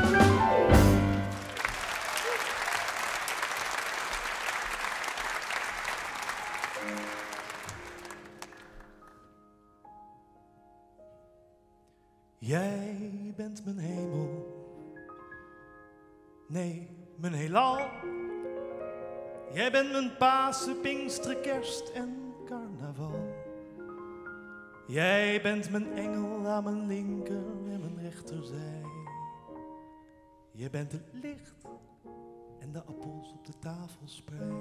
Jij bent mijn hemel, nee, mijn heelal. Jij bent mijn Pasen, Pinksteren, Kerst en Carnaval. Jij bent mijn engel aan mijn linker en mijn rechterzij. Jij bent het licht en de appels op de tafelsprei.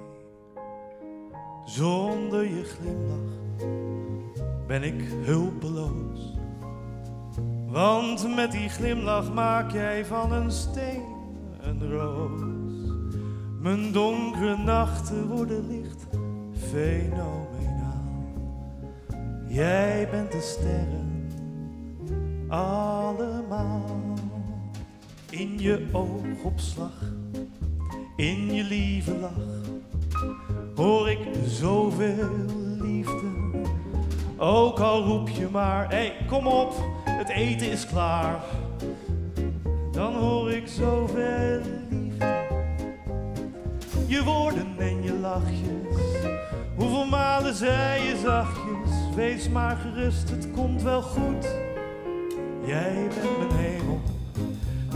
Zonder je glimlach ben ik hulpeloos. Want met die glimlach maak jij van een steen een roos. Mijn donkere nachten worden licht, fenomenaal. Jij bent de sterren, allemaal. In je oogopslag, in je lieve lach, hoor ik zoveel liefde. Ook al roep je maar, hé, kom op, het eten is klaar. Dan hoor ik zoveel liefde. Je woorden en je lachjes, hoeveel malen zei je zachtjes. Wees maar gerust, het komt wel goed. Jij bent mijn hemel,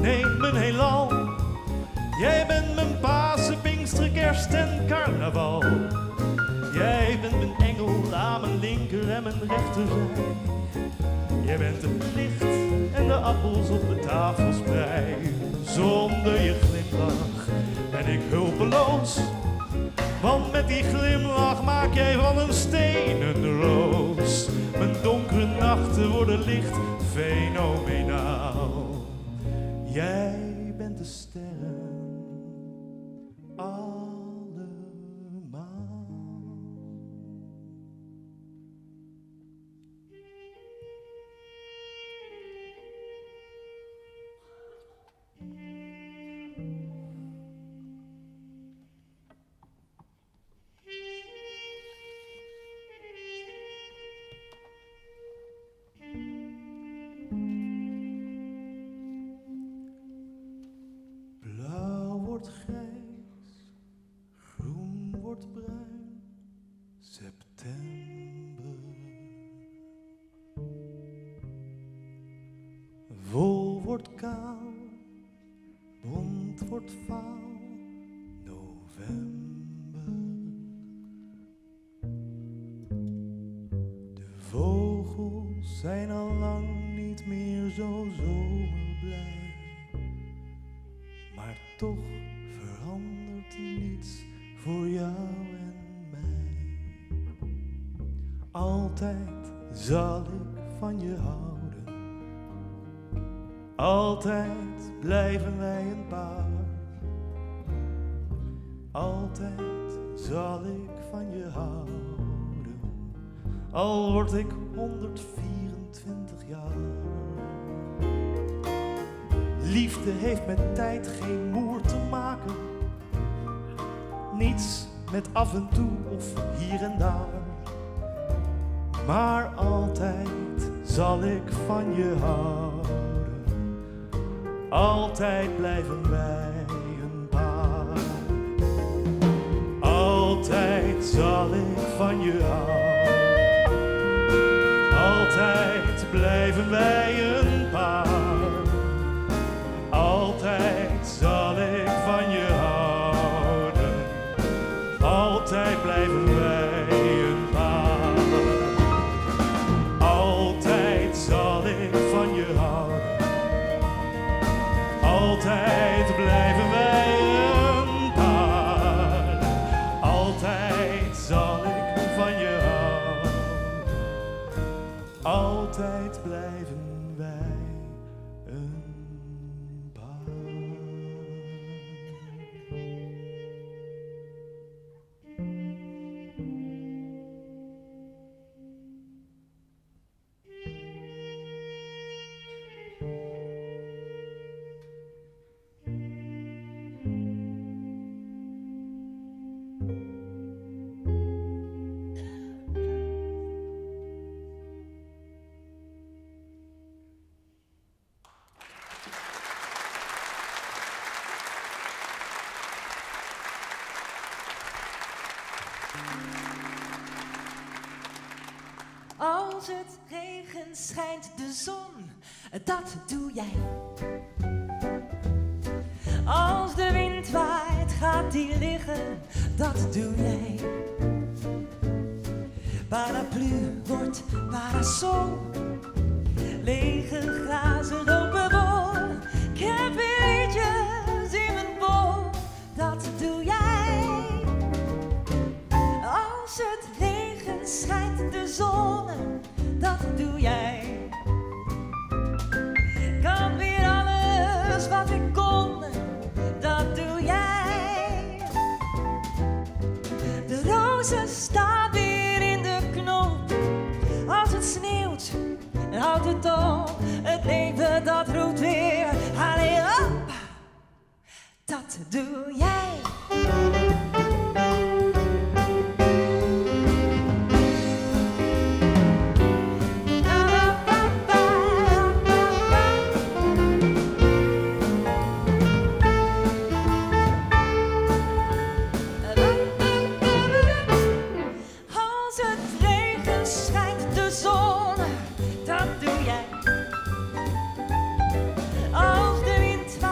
nee, mijn heelal. Jij bent mijn Pasen, Pinksteren, Kerst en Carnaval. Jij bent mijn engel aan mijn linker en mijn rechterzij. Jij bent het licht en de appels op de tafelsprei. Zonder je glimlach ben ik hulpeloos. Want met die glimlach maak jij van een steen een roos. Mijn donkere nachten worden licht, fenomenaal. Jij bent de sterren allemaal. Blauw wordt grijs, groen wordt bruin, september. Vol wordt kaal, bont wordt vaal, november. De vogels zijn al lang niet meer zo zomerblij. Maar toch verandert niets voor jou en mij. Altijd zal ik van je houden. Altijd blijven wij een paar. Altijd zal ik van je houden. Al word ik 124 jaar. Liefde heeft met tijd geen moer te maken. Niets met af en toe of hier en daar. Maar altijd zal ik van je houden. Altijd blijven wij een paar. Altijd zal ik van je houden. Altijd blijven wij een paar. Altijd zal ik van je houden. Altijd blijven wij een paar. Altijd zal ik van je houden. Altijd blijven wij een paar. Altijd zal ik van je houden. Altijd blijven wij een paar. Als het regen schijnt de zon, dat doe jij. Als de wind waait, gaat die liggen, dat doe jij. Paraplu wordt parasol, lege glazen lopen vol. Ik heb weetjes in mijn bol, dat doe jij. Als het regen schijnt de zon, dat doe jij. Kan weer alles wat ik kon, dat doe jij. De rozen staan weer in de knoop. Als het sneeuwt, houdt het op. Het leven dat roept weer, allee op. Dat doe jij. Als de wind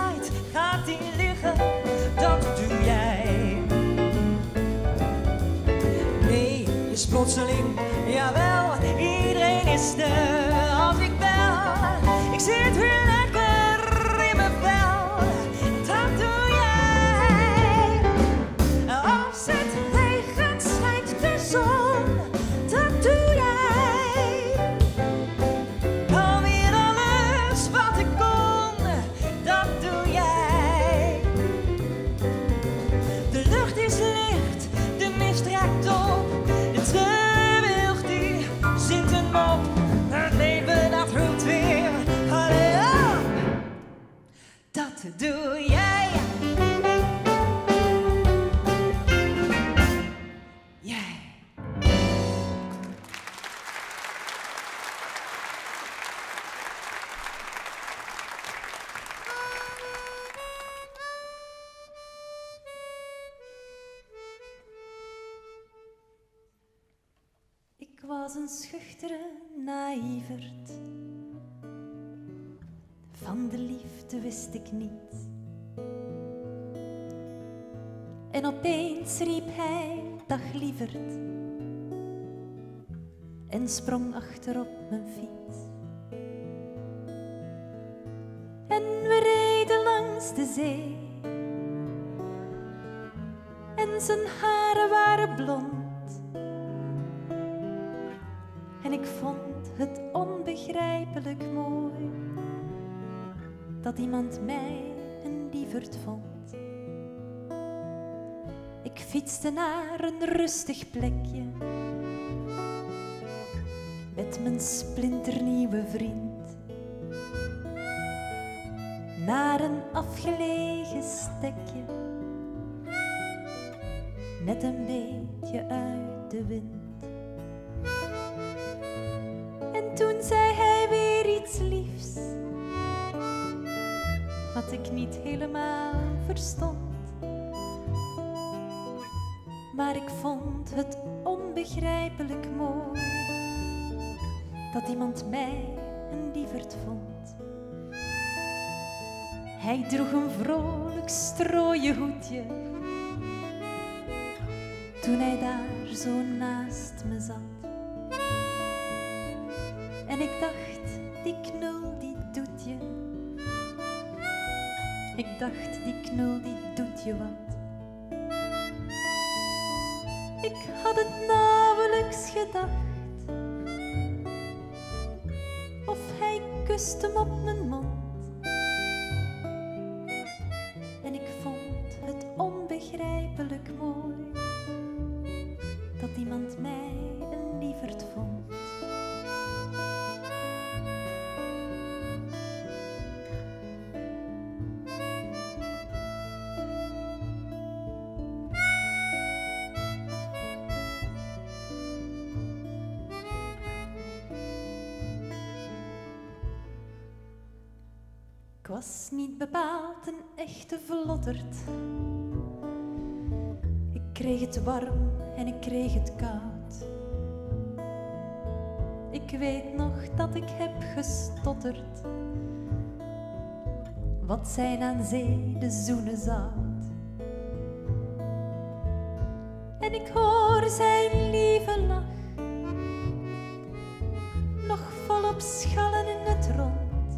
is plotseling, jawel, iedereen is er als ik bel. Ik zit weer lekker in mijn vel, dat doe jij. Als het regent, schijnt de zon, dat doe jij. Alweer alles wat ik kon, dat doe jij. De lucht is licht, de mist raakt op, de treurwilg die zingt een mop. Het leven dat roept weer, allee, oh, dat doe jij. Jij. Ik was een schuchtere naïverd. Van de liefde wist ik niet. En opeens riep hij, dag lieverd. En sprong achter op mijn fiets. En we reden langs de zee. En zijn haren waren blond. En ik vond het onbegrijpelijk mooi dat iemand mij een lieverd vond. Ik fietste naar een rustig plekje met mijn splinternieuwe vriend. Naar een afgelegen stekje, net een beetje uit de wind. En toen zei hij weer iets liefs, wat ik niet helemaal verstond. Maar ik vond het onbegrijpelijk mooi dat iemand mij een lieverd vond. Hij droeg een vrolijk strooien hoedje toen hij daar zo naast me zat. En ik dacht, die knul die doet je. Ik dacht, die knul die doet je wat. Ik had het nauwelijks gedacht. Of hij kust hem op mijn mond. En ik vond het onbegrijpelijk mooi dat iemand mij een lieverd vond. Ik was niet bepaald een echte vlotterd. Ik kreeg het warm en ik kreeg het koud. Ik weet nog dat ik heb gestotterd. Wat zijn aan zee de zoenen zout. En ik hoor zijn lieve lach, nog volop schallen in het rond.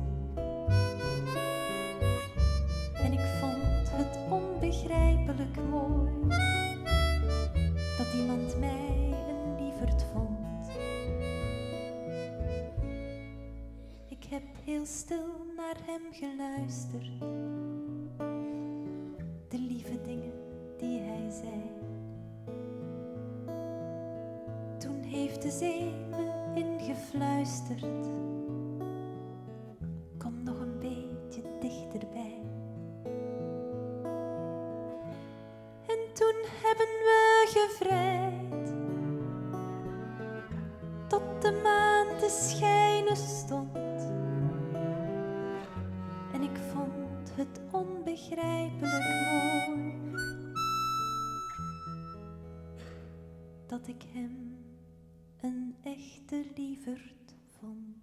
Onbegrijpelijk mooi dat iemand mij een lieverd vond. Ik heb heel stil naar hem geluisterd, de lieve dingen die hij zei. Toen heeft de zee me ingefluisterd, kom nog een beetje dichterbij. Toen hebben we gevrijd, tot de maan te schijnen stond. En ik vond het onbegrijpelijk mooi dat ik hem een echte lieverd vond.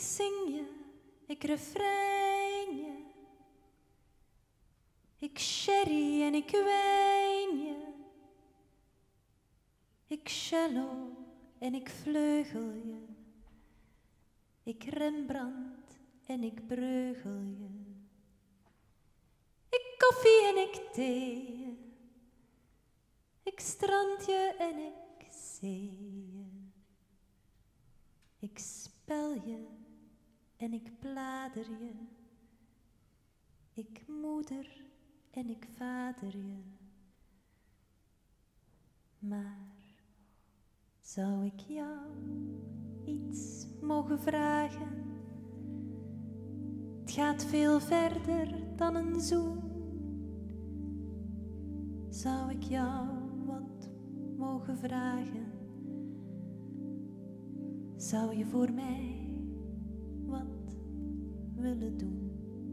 zing je, ik refrein je. Ik sherry en ik wijn je. Ik cello en ik vleugel je. Ik Rembrandt en ik breugel je. Ik koffie en ik thee je. Ik strand je en ik zee je. Ik spel je en ik blader je. Ik moeder en ik vader je. Maar zou ik jou iets mogen vragen? Het gaat veel verder dan een zoen. Zou ik jou wat mogen vragen? Zou je voor mij wat willen doen?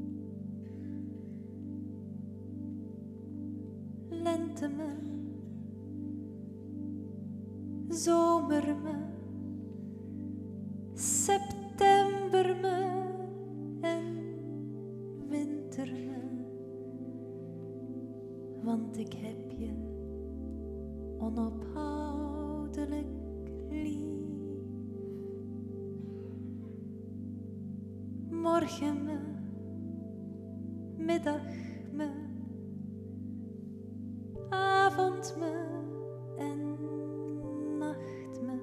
Lente me, zomer me, september me en winter me. Want ik heb je onophoudelijk lief. Morgen me, middag me, avond me en nacht me.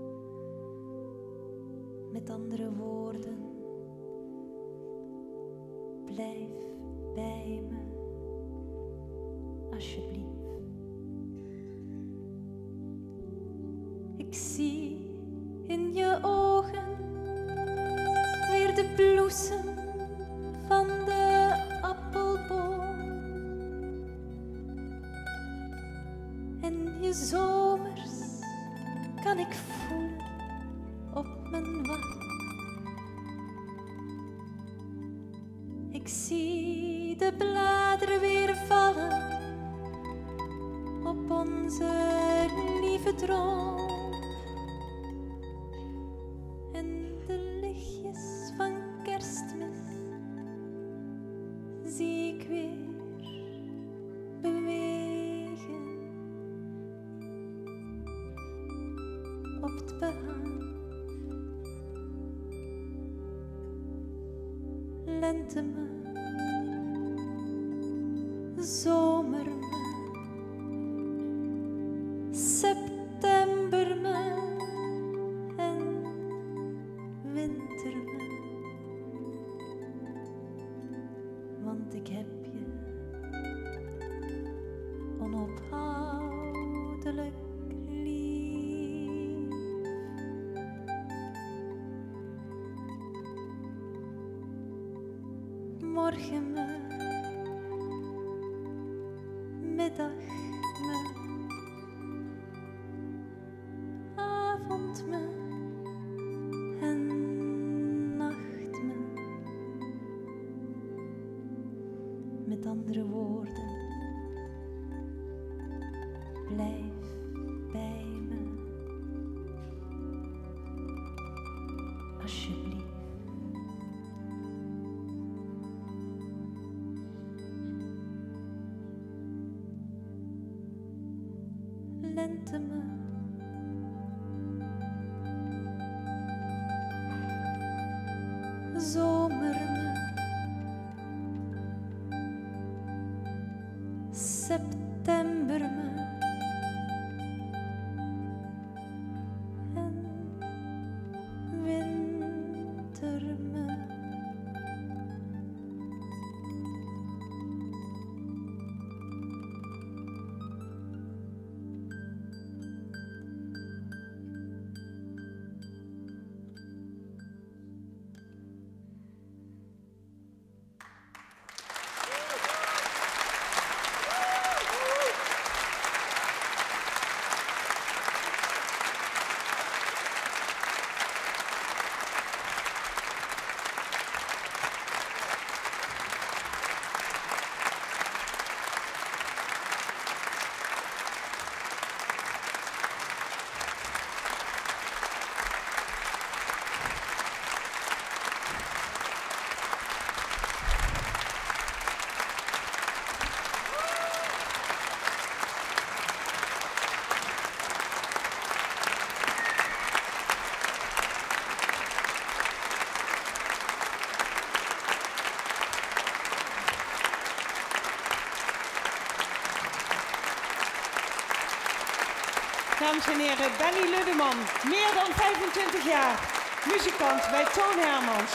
Met andere woorden, blijf bij me, alsjeblieft. Ik zie in je ogen weer de bloesem van de appelboom. En je zomers kan ik voelen op mijn wang. Ik zie de bladeren weer vallen op onze lieve droom. En de lichtjes van Kerstmis zie ik weer bewegen op het behang. Lente me, zomer me, september me en winter me. Want ik heb je onophoudelijk lief. Morgen me, middag me, avond me en nacht me. Met andere woorden, blijf bij me, alsjeblieft. Lente me, zomer me, september me en winter me. Dames en heren, Benny Luddeman, meer dan 25 jaar, muzikant bij Toon Hermans.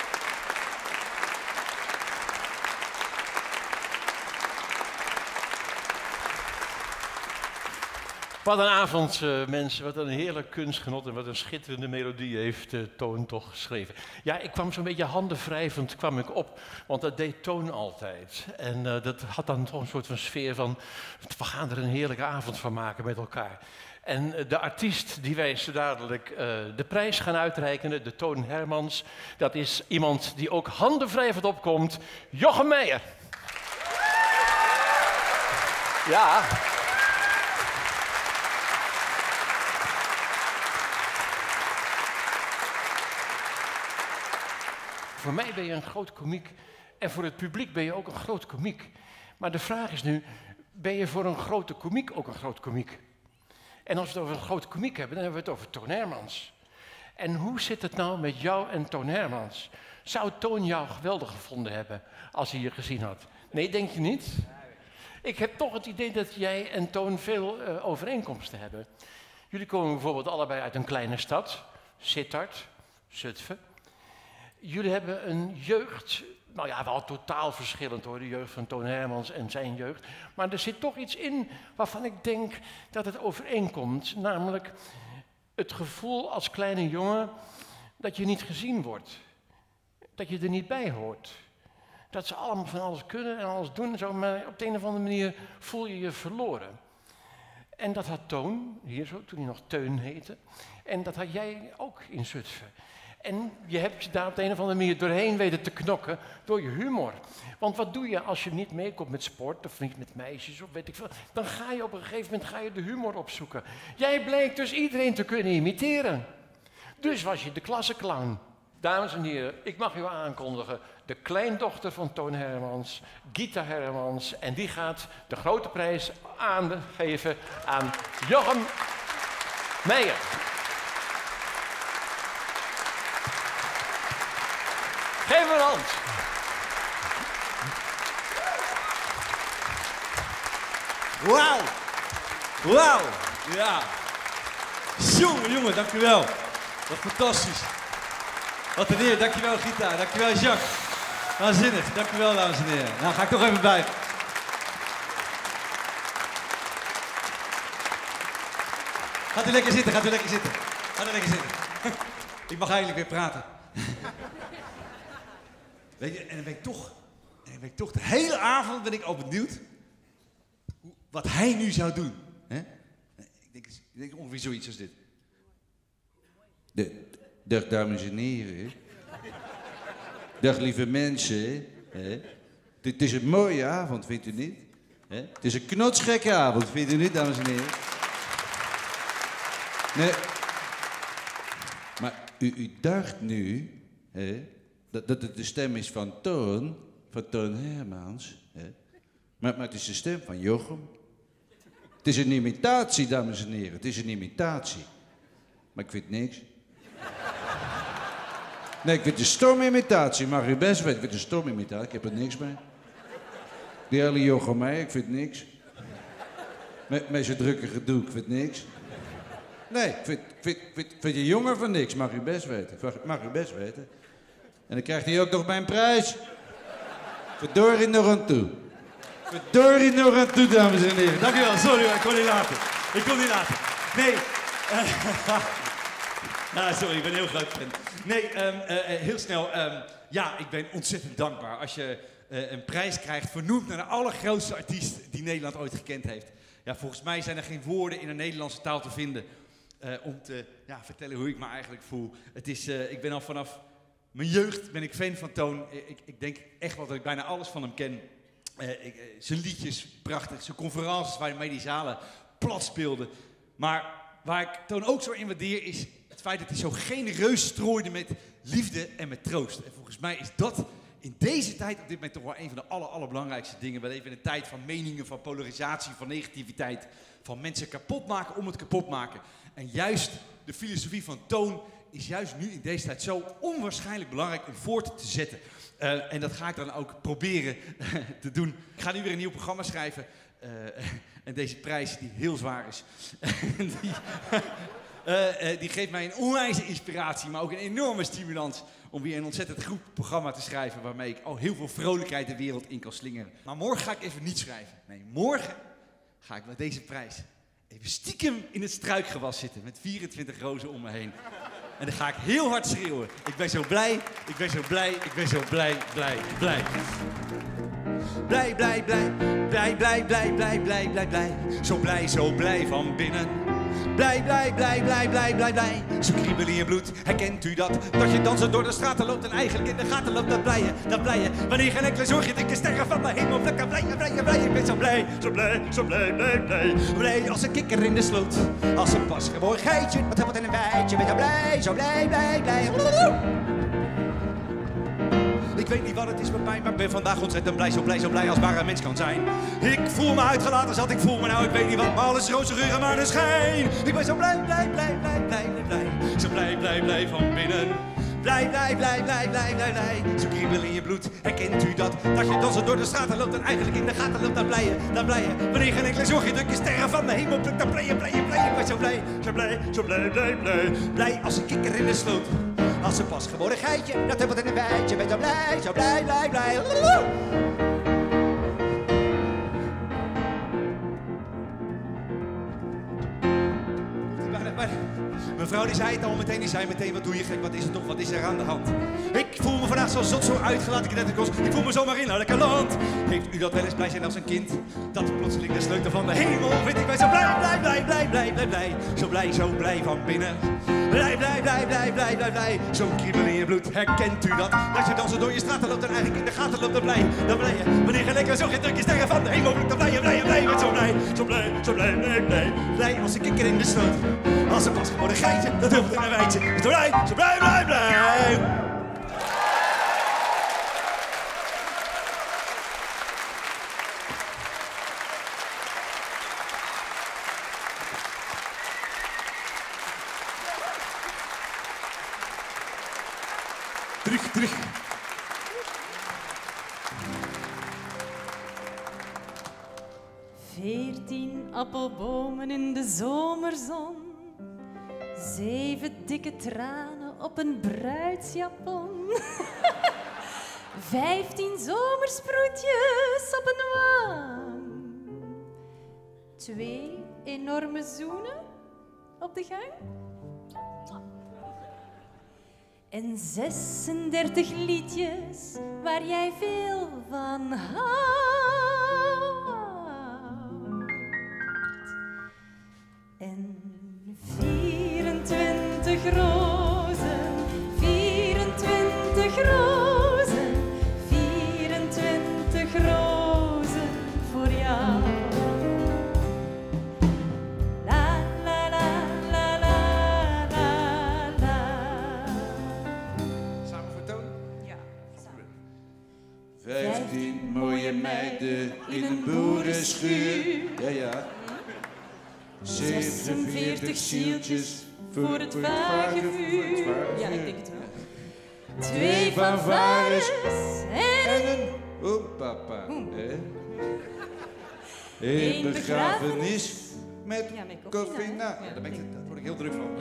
Wat een avond, mensen. Wat een heerlijk kunstgenot en wat een schitterende melodie heeft Toon toch geschreven. Ja, ik kwam zo'n beetje handenwrijvend kwam ik op, want dat deed Toon altijd. En dat had dan toch een soort van sfeer van, we gaan er een heerlijke avond van maken met elkaar. En de artiest die wij zo dadelijk de prijs gaan uitreiken, de Toon Hermans, dat is iemand die ook handenwrijvend opkomt, Jochem Meijer. Ja. Voor mij ben je een groot komiek en voor het publiek ben je ook een groot komiek. Maar de vraag is nu, ben je voor een grote komiek ook een groot komiek? En als we het over een grote komiek hebben, dan hebben we het over Toon Hermans. En hoe zit het nou met jou en Toon Hermans? Zou Toon jou geweldig gevonden hebben als hij je gezien had? Nee, denk je niet? Ik heb toch het idee dat jij en Toon veel overeenkomsten hebben. Jullie komen bijvoorbeeld allebei uit een kleine stad, Sittard, Zutphen. Jullie hebben een jeugd, nou ja, wel totaal verschillend hoor, de jeugd van Toon Hermans en zijn jeugd. Maar er zit toch iets in waarvan ik denk dat het overeenkomt. Namelijk het gevoel als kleine jongen dat je niet gezien wordt. Dat je er niet bij hoort. Dat ze allemaal van alles kunnen en alles doen, zo, maar op de een of andere manier voel je je verloren. En dat had Toon, hier zo, toen hij nog Teun heette. En dat had jij ook in Zutphen. En je hebt je daar op de een of andere manier doorheen weten te knokken door je humor. Want wat doe je als je niet meekomt met sport of niet met meisjes of weet ik veel. Dan ga je op een gegeven moment de humor opzoeken. Jij bleek dus iedereen te kunnen imiteren. Dus was je de klassenclown. Dames en heren, ik mag u aankondigen. De kleindochter van Toon Hermans, Gita Hermans. En die gaat de grote prijs aangeven aan Jochem Meijer. Geef hem een hand. Wauw. Wauw. Ja. Jongen, dank u wel. Wat fantastisch. Wat een eer. Dank je wel, Gita. Dank je wel, Jacques. Waanzinnig. Dank u wel, dames en heren. Nou, ga ik toch even bij. Gaat u lekker zitten, gaat u lekker zitten. Gaat u lekker zitten. Ik mag eigenlijk weer praten. Weet je, en dan ben ik toch de hele avond ben ik al benieuwd wat hij nu zou doen. Hè? Ik denk ongeveer zoiets als dit. Dag dames en heren. Dag lieve mensen. Hè? Het is een mooie avond, vindt u niet? Hè? Het is een knotsgekke avond, vindt u niet, dames en heren? Nee. Maar u dacht nu, hè, dat het de stem is van Toon Hermans. Hè? Maar het is de stem van Jochem. Het is een imitatie, dames en heren. Het is een imitatie. Maar ik vind niks. Nee, ik vind het een stomme imitatie. Mag u best weten, ik vind het een stomme imitatie. Ik heb er niks mee. Die hele Jochem Meijer, ik vind niks. Met zijn drukke gedoe, ik vind niks. Nee, ik vind je jongen van niks. Mag u best weten. Mag u best weten. En dan krijgt hij ook nog mijn prijs. Verdorie nog aan toe. Verdorie nog aan toe, dames en heren. Dank u wel, sorry hoor, ik kon niet laten. Nee. Sorry, ik ben heel groot fan. Nee, heel snel. Ja, ik ben ontzettend dankbaar als je een prijs krijgt vernoemd naar de allergrootste artiest die Nederland ooit gekend heeft. Ja, volgens mij zijn er geen woorden in de Nederlandse taal te vinden om te vertellen hoe ik me eigenlijk voel. Het is, ik ben al vanaf mijn jeugd ben ik fan van Toon. Ik denk echt wel dat ik bijna alles van hem ken. Zijn liedjes, prachtig. Zijn conferences waarmee die zalen plat speelde. Maar waar ik Toon ook zo in waardeer is het feit dat hij zo genereus strooide met liefde en met troost. En volgens mij is dat in deze tijd op dit moment toch wel een van de allerbelangrijkste dingen. We leven in een tijd van meningen, van polarisatie, van negativiteit. Van mensen kapot maken om het kapot maken. En juist de filosofie van Toon is juist nu in deze tijd zo onwaarschijnlijk belangrijk om voort te zetten. En dat ga ik dan ook proberen te doen. Ik ga nu weer een nieuw programma schrijven. En deze prijs, die heel zwaar is, die geeft mij een onwijze inspiratie, maar ook een enorme stimulans om weer een ontzettend goed programma te schrijven waarmee ik al heel veel vrolijkheid de wereld in kan slingeren. Maar morgen ga ik even niet schrijven. Nee, morgen ga ik met deze prijs even stiekem in het struikgewas zitten met 24 rozen om me heen. En dan ga ik heel hard schreeuwen. Ik ben zo blij, ik ben zo blij, ik ben zo blij, blij, blij. Blij, blij, blij, blij, blij, blij, blij, blij, blij, blij. Zo blij van binnen. Blij, blij, blij, blij, blij, blij, blij. Zo kriebel in je bloed, herkent u dat? Dat je dansend door de straten loopt en eigenlijk in de gaten loopt. Dat blij je. Wanneer geen enkele zorg je denkt, sterren van de hemel. Vlekken, blij, blij, blij. Ik ben zo blij, zo blij, zo blij, blij, blij. Blij als een kikker in de sloot. Als een pasgeboren geitje, wat helpt in een wijtje. Ben zo blij, blij, blij. Ik weet niet wat het is met mij, maar ik ben vandaag ontzettend blij. Zo blij als maar een mens kan zijn. Ik voel me uitgelaten zat, ik voel me nou, ik weet niet wat, maar alles roze geuren maar de schijn. Ik ben zo blij, blij, blij, blij, blij, blij. Zo blij, blij, blij van binnen. Blij, blij, blij, blij, blij, blij, blij. Zo kriebel in je bloed, herkent u dat? Dat je dansen door de straten loopt en eigenlijk in de gaten loopt. Dat blij je. Wanneer geen enkele zorg je drukt je sterren van de hemel plukt. Dan blij je. Ik ben zo blij, zo blij, zo blij, blij, blij. Blij als een kikker in de sloot. Als een pasgeboren geitje, dat heb ik in een wijtje. Ben zo blij, blij, blij. Mevrouw die zei het al meteen, die zei meteen, wat doe je gek, wat is er toch, wat is er aan de hand? Ik voel me vandaag zo zot, zo uitgelaten, ik voel me zomaar inhoudelijk land. Heeft u dat wel eens blij zijn als een kind, dat plotseling de sleutel van de hemel vindt? Ik ben zo blij, blij, blij, blij, blij, blij, blij. Zo blij van binnen. Blij, blij, blij, blij, blij, blij, blij. Zo'n kriebel in je bloed, herkent u dat? Dat je dansen door je straten loopt en eigenlijk in de gaten loopt, dan blij je. Wanneer je lekker zo geen druk je sterren van de hemel dan blij je. Ik ben zo blij, zo blij, zo blij, blij, blij. Blij als een kikker in de sloot. Als een pasgeboren geitje, dat dubbelt in een wijtje. Zo blij, blij, blij. Terug. Veertien appelbomen in de zomerzon. 7 dikke tranen op een bruidsjapon. 15 zomersproetjes op een wang. 2 enorme zoenen op de gang. En 36 liedjes waar jij veel van houdt. En 24 rozen, 24 rozen, 24 rozen voor jou. La la la la la la la. Samen vertonen? Ja, samen. 15 mooie meiden in een boerenschuur. Ja. 46 zieltjes voor het vage vuur. Ja, ik denk het wel. 2 fanfares en een... Oh, papa. Een begrafenis met koffie na. Ja, daar word ik heel druk van.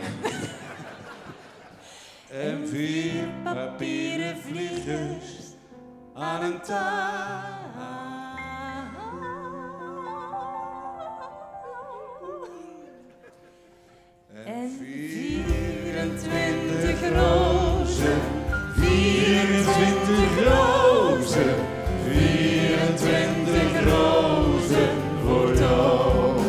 En 4 papieren vliegers aan een touw. En 24 rozen, 24 rozen, 24 rozen voor jou.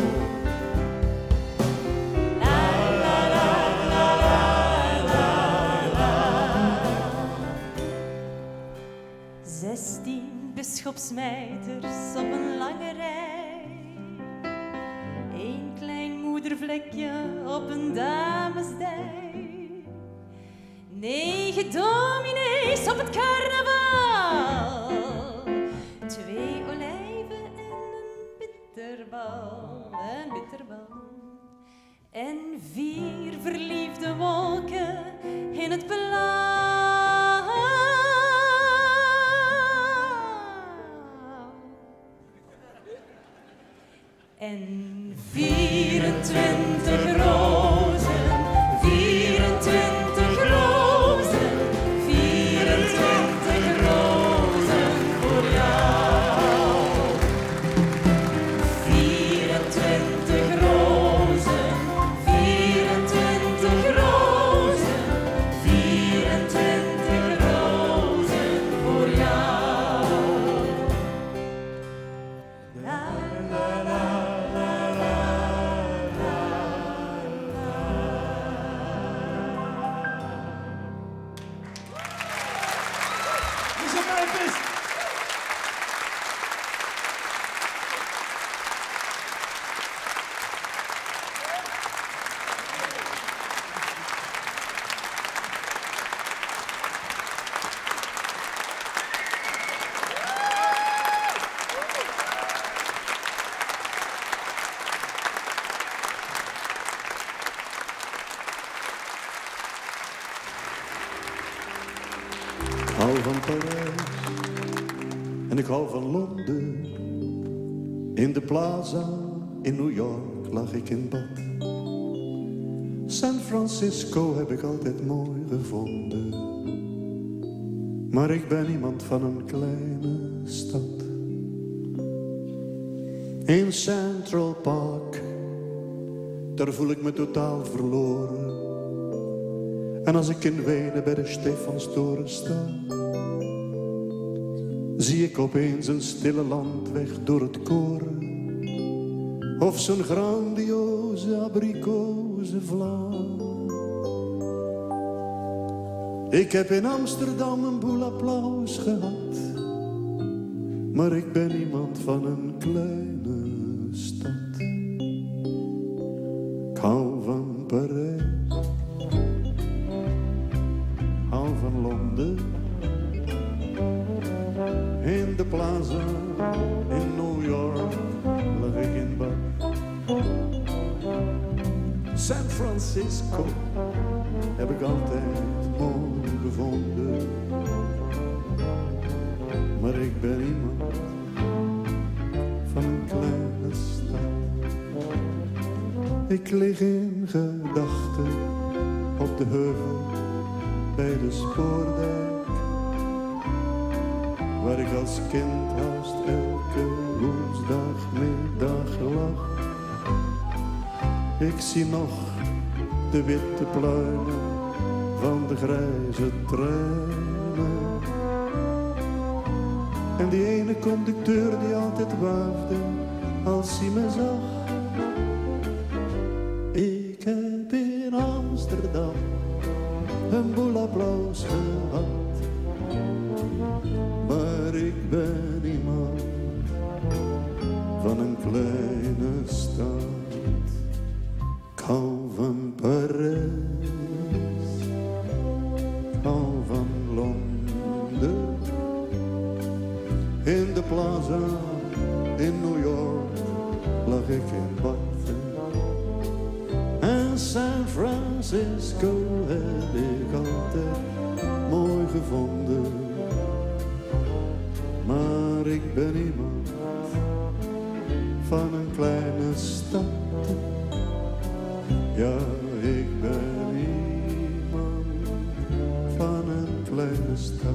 La la la la la la. 16 bisschopsmeiders op een lange rij. 1 klein moedervlekje op een damesdij. 9 dominees op het carnaval. 2 olijven en een bitterbal. En 4 verliefde wolken in het blauw. En 24 rozen, 24 rozen, 24 rozen voor jou. 24 rozen, 24 rozen, 24 rozen voor jou. La la la la la la. Lisa Memphis. Ik hou van Parijs en ik hou van Londen. In de plaza in New York lag ik in bad. San Francisco heb ik altijd mooi gevonden. Maar ik ben iemand van een kleine stad. In Central Park, daar voel ik me totaal verloren. En als ik in Wenen bij de Stefanstoren sta, zie ik opeens een stille landweg door het koren. Of zo'n grandioze abrikozenvla. Ik heb in Amsterdam een boel applaus gehad. Maar ik ben iemand van een kleine stad. Ik hou van Parijs. Hou van Londen. In de plaza in New York lag ik in bad. San Francisco heb ik altijd mooi gevonden. Maar ik ben iemand van een kleine stad. Ik lig in gedachten op de heuvel bij de spoordijk, waar ik als kind haast elke woensdagmiddag lag. Ik zie nog de witte pluimen van de grijze treinen. En die ene conducteur die altijd wuifde als hij me zag. Ik heb in Amsterdam een boel applaus gehad. Maar ik ben iemand van een kleine stad. Ik hou van Parijs, ik hou van Londen. In de plaza in New York lag ik in bad. En San Francisco heb ik altijd mooi gevonden. Maar ik ben iemand van een kleine stad. Ja, ik ben iemand van een kleine stad.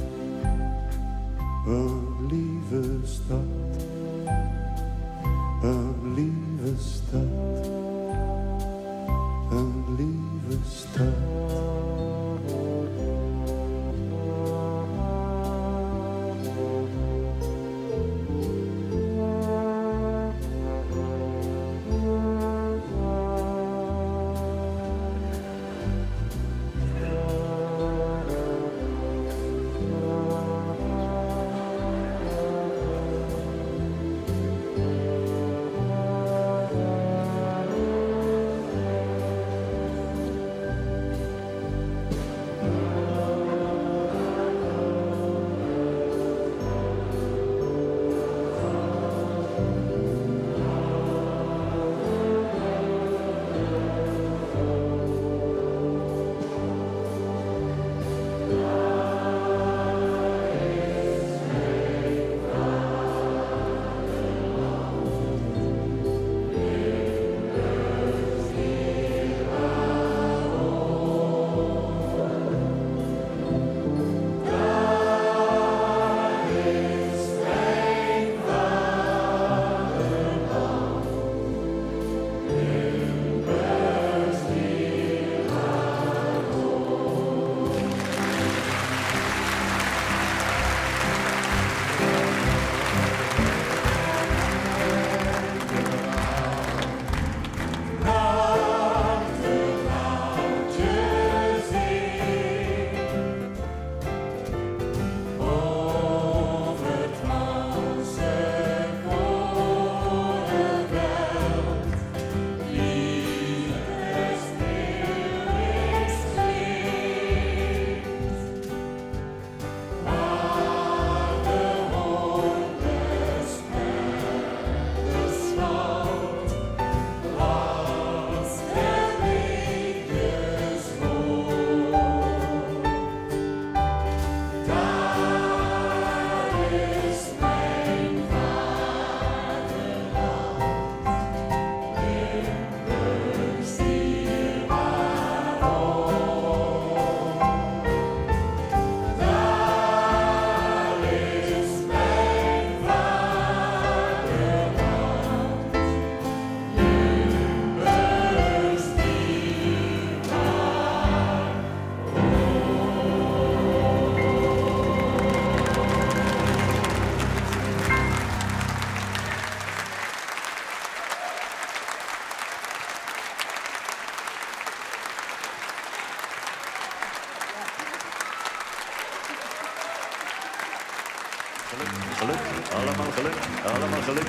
Een lieve stad, een lieve stad, een lieve stad.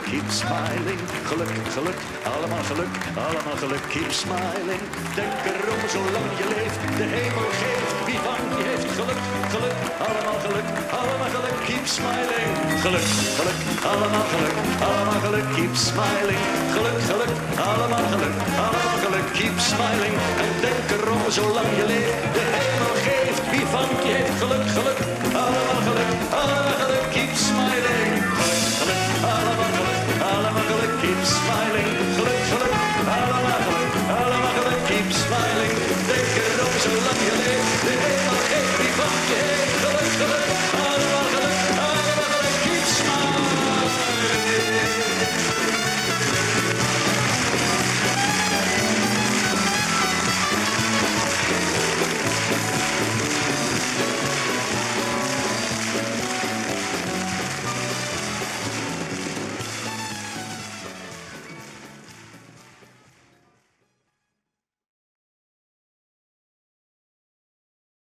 keep smiling. Geluk, geluk, allemaal geluk, allemaal geluk, keep smiling. Denk erom zolang je leeft, de hemel geeft, wie van je heeft geluk, geluk, allemaal geluk, keep smiling. Geluk, geluk, allemaal geluk, keep smiling. Geluk, geluk, allemaal geluk, keep smiling. En denk erom zolang je leeft, de hemel geeft, wie van je heeft geluk, geluk, allemaal geluk, keep smiling. Geluk, geluk, allemaal geluk, keep smiling.